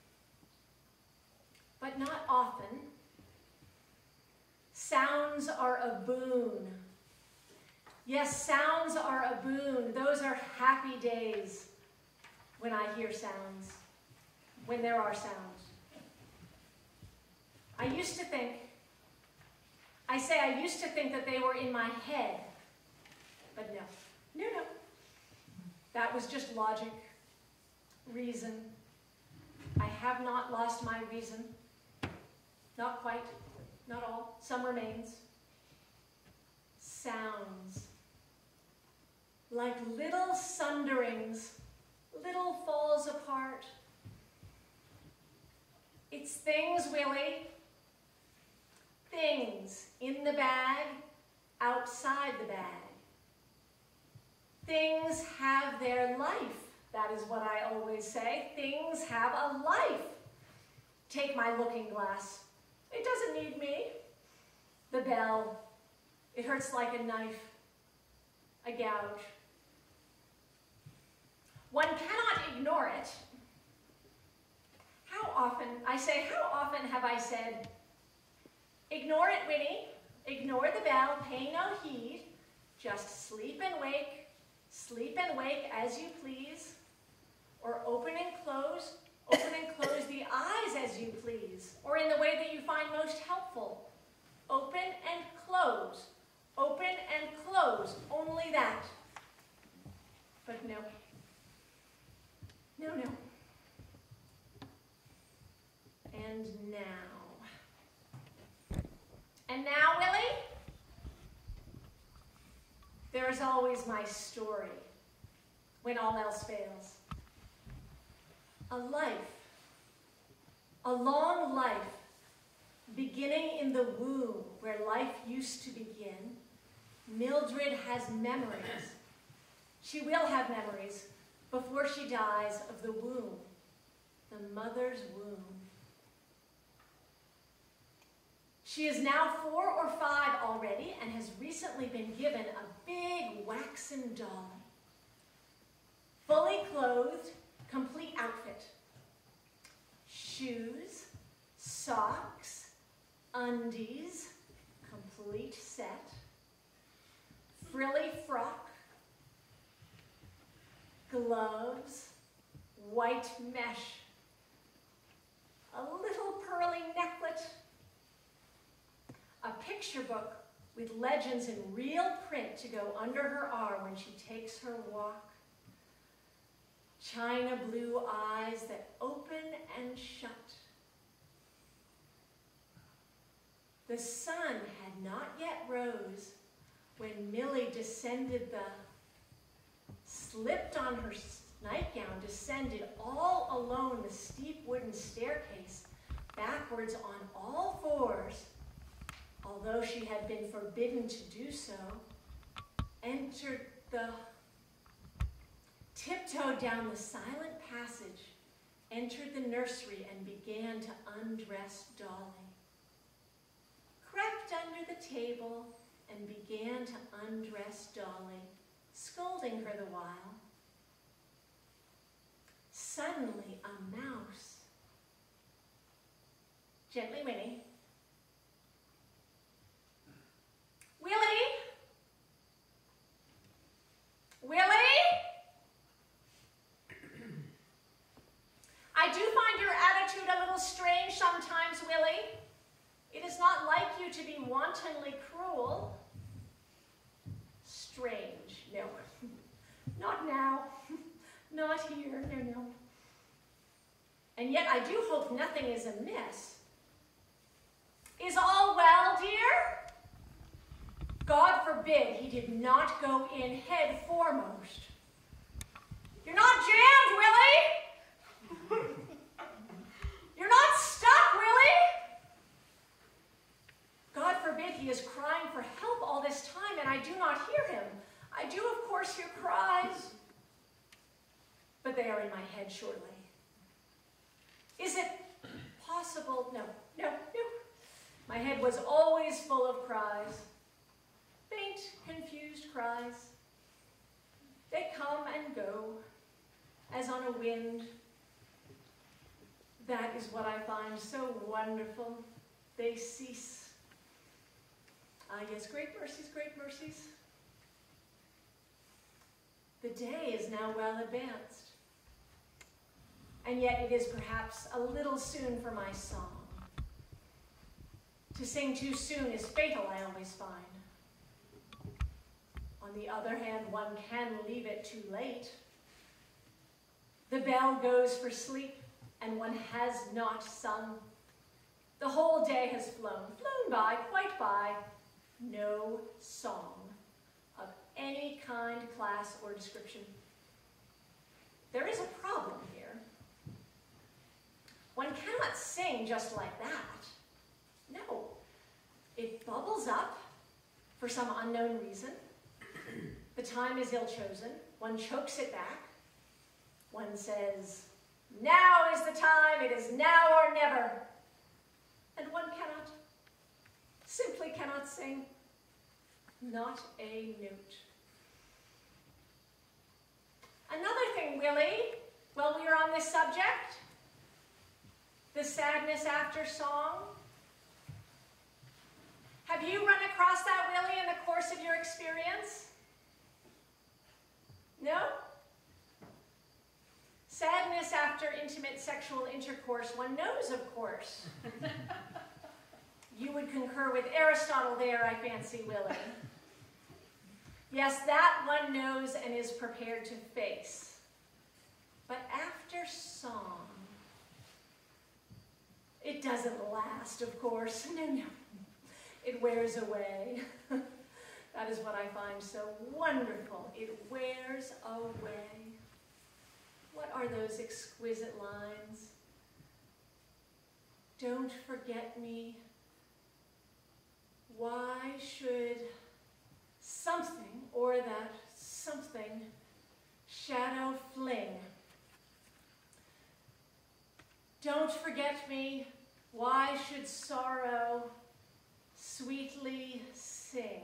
but not often. Sounds are a boon. Yes, sounds are a boon. Those are happy days when I hear sounds, when there are sounds. I used to think, I say I used to think that they were in my head, but no, no, no. That was just logic, reason. I have not lost my reason. Not quite, not all. Some remains. Sounds. Like little sunderings, little falls apart. It's things, Willie. Things in the bag, outside the bag. Things have their life. That is what I always say. Things have a life. Take my looking glass. It doesn't need me. The bell. It hurts like a knife. A gouge. One cannot ignore it. How often, I say, how often have I said, ignore it, Winnie. Ignore the bell, pay no heed. Just sleep and wake, sleep and wake as you please. Or open and close, open and close the eyes as you please. Or in the way that you find most helpful. Open and close, open and close, only that. But no, no, no. And now. And now, Willie, there is always my story when all else fails. A life, a long life, beginning in the womb where life used to begin. Mildred has memories. She will have memories before she dies of the womb, the mother's womb. She is now four or five already and has recently been given a big waxen doll. Fully clothed, complete outfit. Shoes, socks, undies, complete set. Frilly frock, gloves, white mesh, a little pearly necklet, a picture book with legends in real print to go under her arm when she takes her walk. China blue eyes that open and shut. The sun had not yet rose when Millie descended the, slipped on her nightgown, descended all alone the steep wooden staircase, backwards on all fours, although she had been forbidden to do so, entered the, tiptoed down the silent passage, entered the nursery, and began to undress Dolly. Crept under the table and began to undress Dolly, scolding her the while. Suddenly, a mouse, gently Winnie, Willie? Willie? I do find your attitude a little strange sometimes, Willie. It is not like you to be wantonly cruel. Strange, no. Not now. Not here, no, no. And yet I do hope nothing is amiss. Is all well, dear? God forbid he did not go in head foremost. You're not jammed, Willie! You're not stuck, Willie! God forbid he is crying for help all this time and I do not hear him. I do, of course, hear cries, but they are in my head surely. Is it possible? No, no, no. My head was always full of cries. Faint, confused cries. They come and go, as on a wind. That is what I find so wonderful. They cease. Ah, yes, great mercies, great mercies. The day is now well advanced, and yet it is perhaps a little soon for my song. To sing too soon is fatal, I always find. On the other hand, one can leave it too late. The bell goes for sleep, and one has not sung. The whole day has flown, flown by, quite by, no song of any kind, class, or description. There is a problem here. One cannot sing just like that. No. It bubbles up for some unknown reason. The time is ill-chosen. One chokes it back. One says, now is the time, it is now or never. And one cannot, simply cannot sing. Not a note. Another thing, Willie, while we are on this subject, the sadness after song. Have you run across that, Willie, in the course of your experience? No? Sadness after intimate sexual intercourse, one knows, of course. You would concur with Aristotle there, I fancy, Willie. Yes, that one knows and is prepared to face. But after song, it doesn't last, of course. No, no. It wears away. That is what I find so wonderful. It wears away. What are those exquisite lines? Don't forget me. Why should something or that something shadow fling? Don't forget me. Why should sorrow sweetly sing?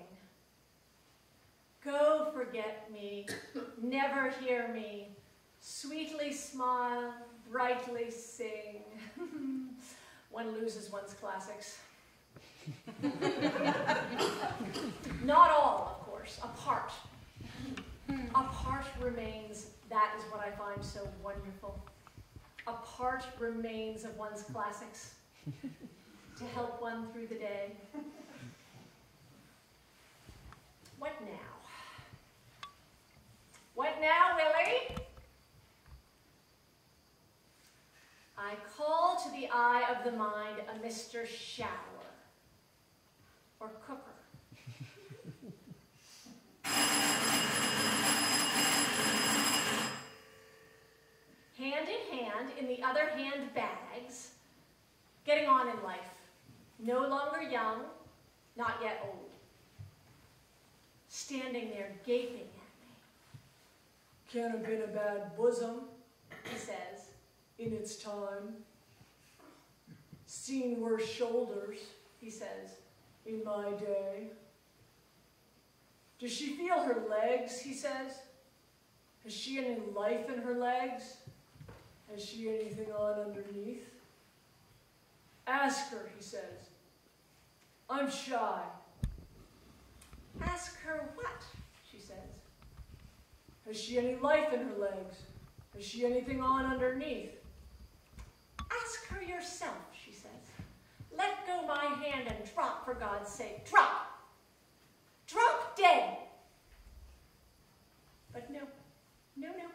Go forget me, never hear me, sweetly smile, brightly sing. One loses one's classics. Not all, of course, a part. A part remains, that is what I find so wonderful. A part remains of one's classics to help one through the day. What now? What now, Willie? I call to the eye of the mind a Mister Shower or Cooker. Hand in hand, in the other hand bags, getting on in life, no longer young, not yet old, standing there gaping at me. Can't have been a bad bosom, he says, in its time. Seen worse shoulders, he says, in my day. Does she feel her legs, he says? Has she any life in her legs? Has she anything on underneath? Ask her, he says. I'm shy. Ask her what, she says. Has she any life in her legs? Has she anything on underneath? Ask her yourself, she says. Let go my hand and drop, for God's sake. Drop! Drop dead! But no, no, no.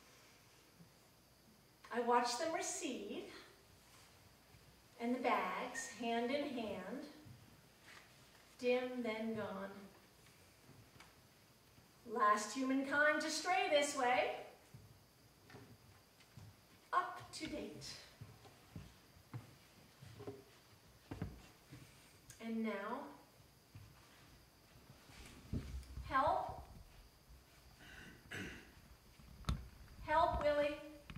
I watch them recede, and the bags, hand in hand, dim then gone. Last humankind to stray this way, up to date. And now, help, help, Willie.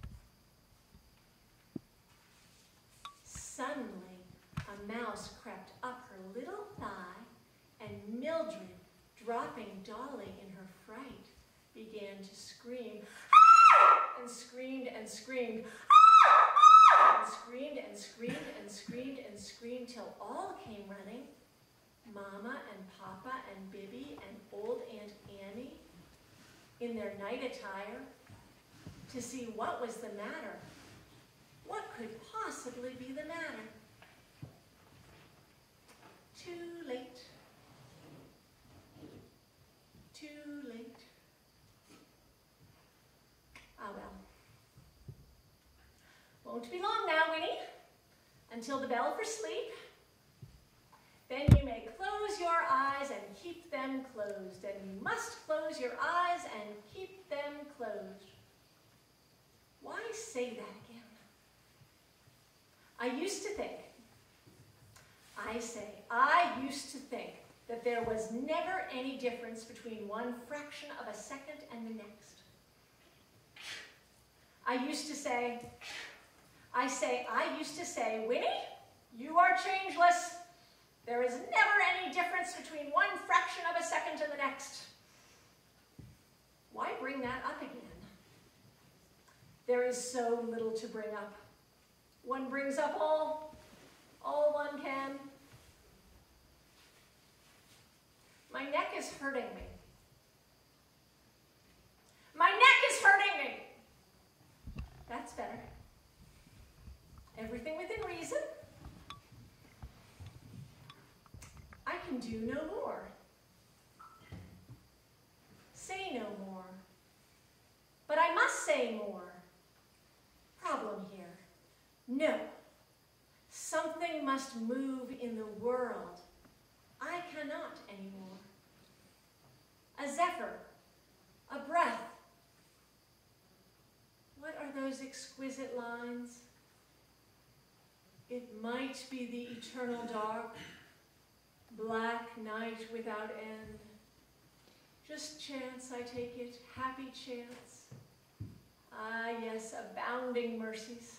Suddenly, a mouse crept up her little thigh, and Mildred, dropping Dolly in her fright, began to scream, ah! and screamed and screamed, ah! and screamed and screamed and screamed and screamed till all came running, Mama and Papa and Bibby and old Aunt Annie in their night attire to see what was the matter. What could possibly be the matter? Too late. Too late. Ah, well. Won't be long now, Winnie, until the bell for sleep. Then you may close your eyes and keep them closed, and you must close your eyes and keep them closed. Why say that again? I used to think, I say, I used to think that there was never any difference between one fraction of a second and the next. I used to say, I say, I used to say, Winnie, you are changeless. There is never any difference between one fraction of a second and the next. Why bring that up again? There is so little to bring up. One brings up all, all one can. My neck is hurting me. My neck is hurting me. That's better. Everything within reason. I can do no more. Say no more. But I must say more. Problem here. No. Something must move in the world. I cannot anymore. A zephyr. A breath. What are those exquisite lines? It might be the eternal dark, black night without end. Just chance, I take it, happy chance. Ah, yes, abounding mercies.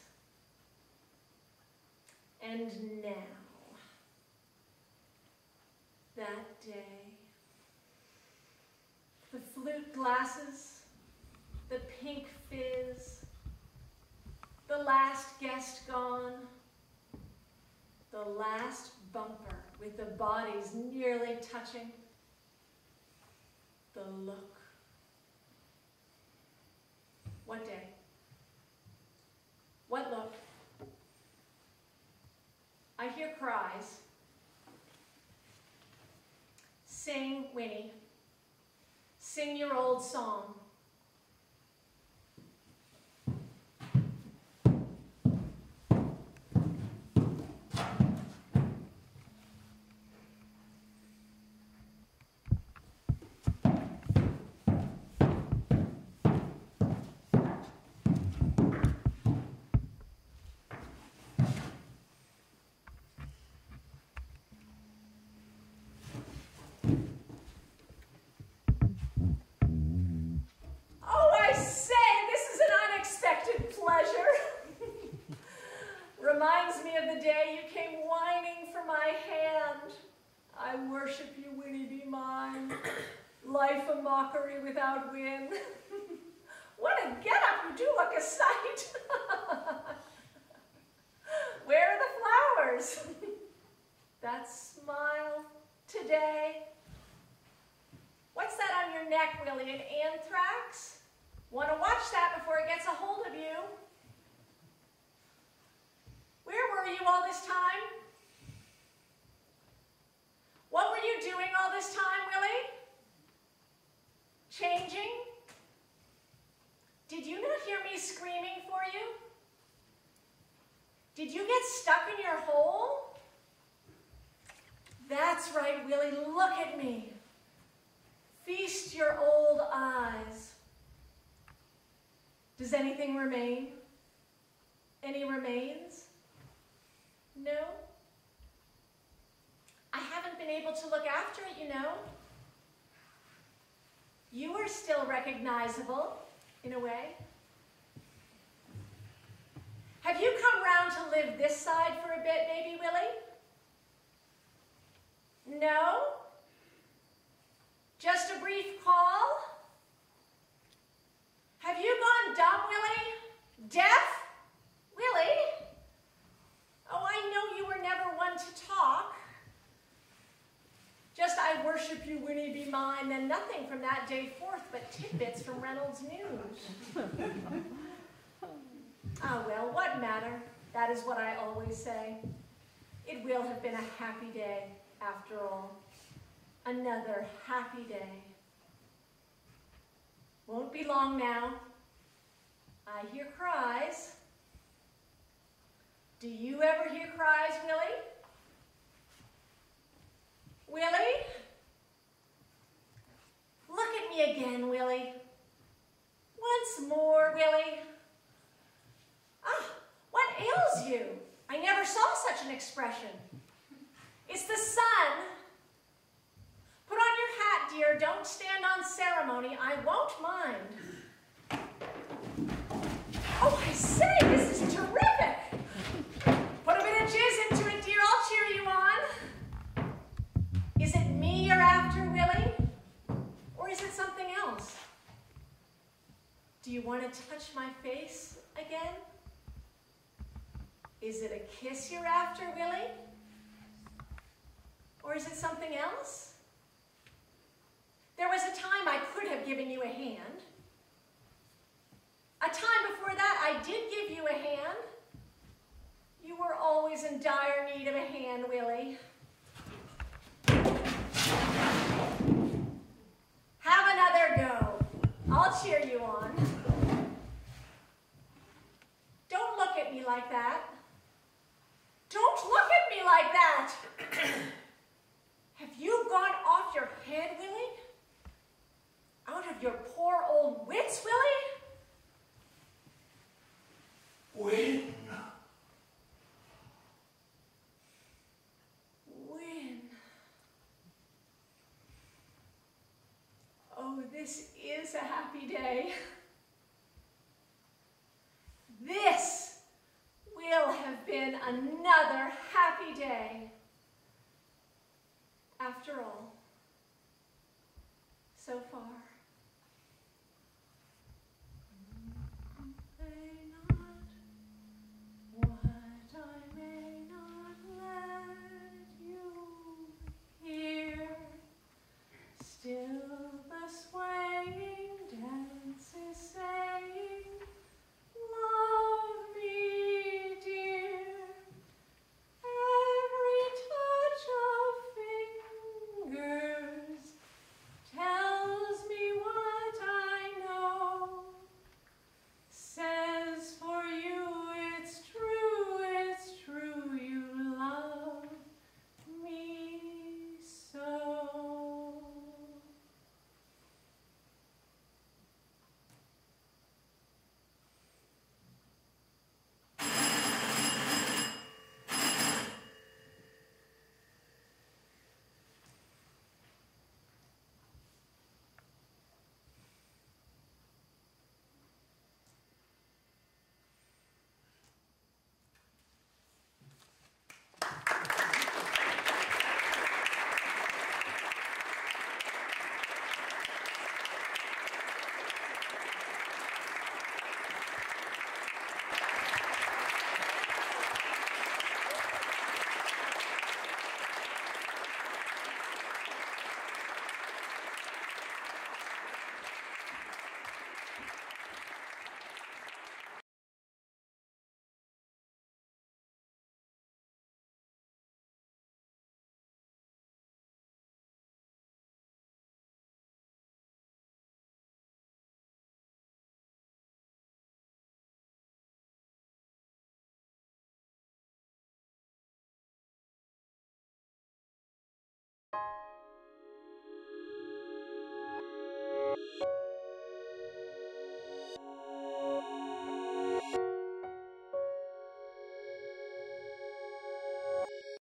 And now, that day, the flute glasses, the pink fizz, the last guest gone, the last bumper with the bodies nearly touching, the look. What day? What look? I hear cries. Sing, Winnie. Sing your old song. Reminds me of the day you came whining for my hand. I worship you, Winnie, be mine. Life a mockery without win. What a get-up, you do look a sight. Where are the flowers? That smile today. What's that on your neck, Willie? An anthrax? Want to watch that before it gets a hold of you. Where were you all this time? What were you doing all this time, Willie? Changing? Did you not hear me screaming for you? Did you get stuck in your hole? That's right, Willie, look at me. Feast your old eyes. Does anything remain? Any remains? No? I haven't been able to look after it, you know. You are still recognizable, in a way. Have you come round to live this side for a bit, maybe, Willie? No? Just a brief call? Have you gone dumb, Willie? Deaf? Willie? Oh, I know you were never one to talk. Just I worship you, Winnie, be mine, then nothing from that day forth but tidbits from Reynolds News. Ah, well, what matter? That is what I always say. It will have been a happy day, after all. Another happy day. Won't be long now. I hear cries. Do you ever hear cries, Willie? Willie? Look at me again, Willie. Once more, Willie. Ah, what ails you? I never saw such an expression. It's the sun. Put on your hat, dear. Don't stand on ceremony. I won't mind. Oh, I say, this is terrific. Put a bit of jizz into it, dear. I'll cheer you on. Is it me you're after, Willie? Or is it something else? Do you want to touch my face again? Is it a kiss you're after, Willie? Or is it something else? There was a time I could have given you a hand. A time before that I did give you a hand. You were always in dire need of a hand, Willie. Have another go. I'll cheer you on. Don't look at me like that. Don't look at me like that. Have you gone off your head, Willie? Out of your poor old wits, Willie? Win. Win. Oh, this is a happy day. This will have been another happy day. After all, so far.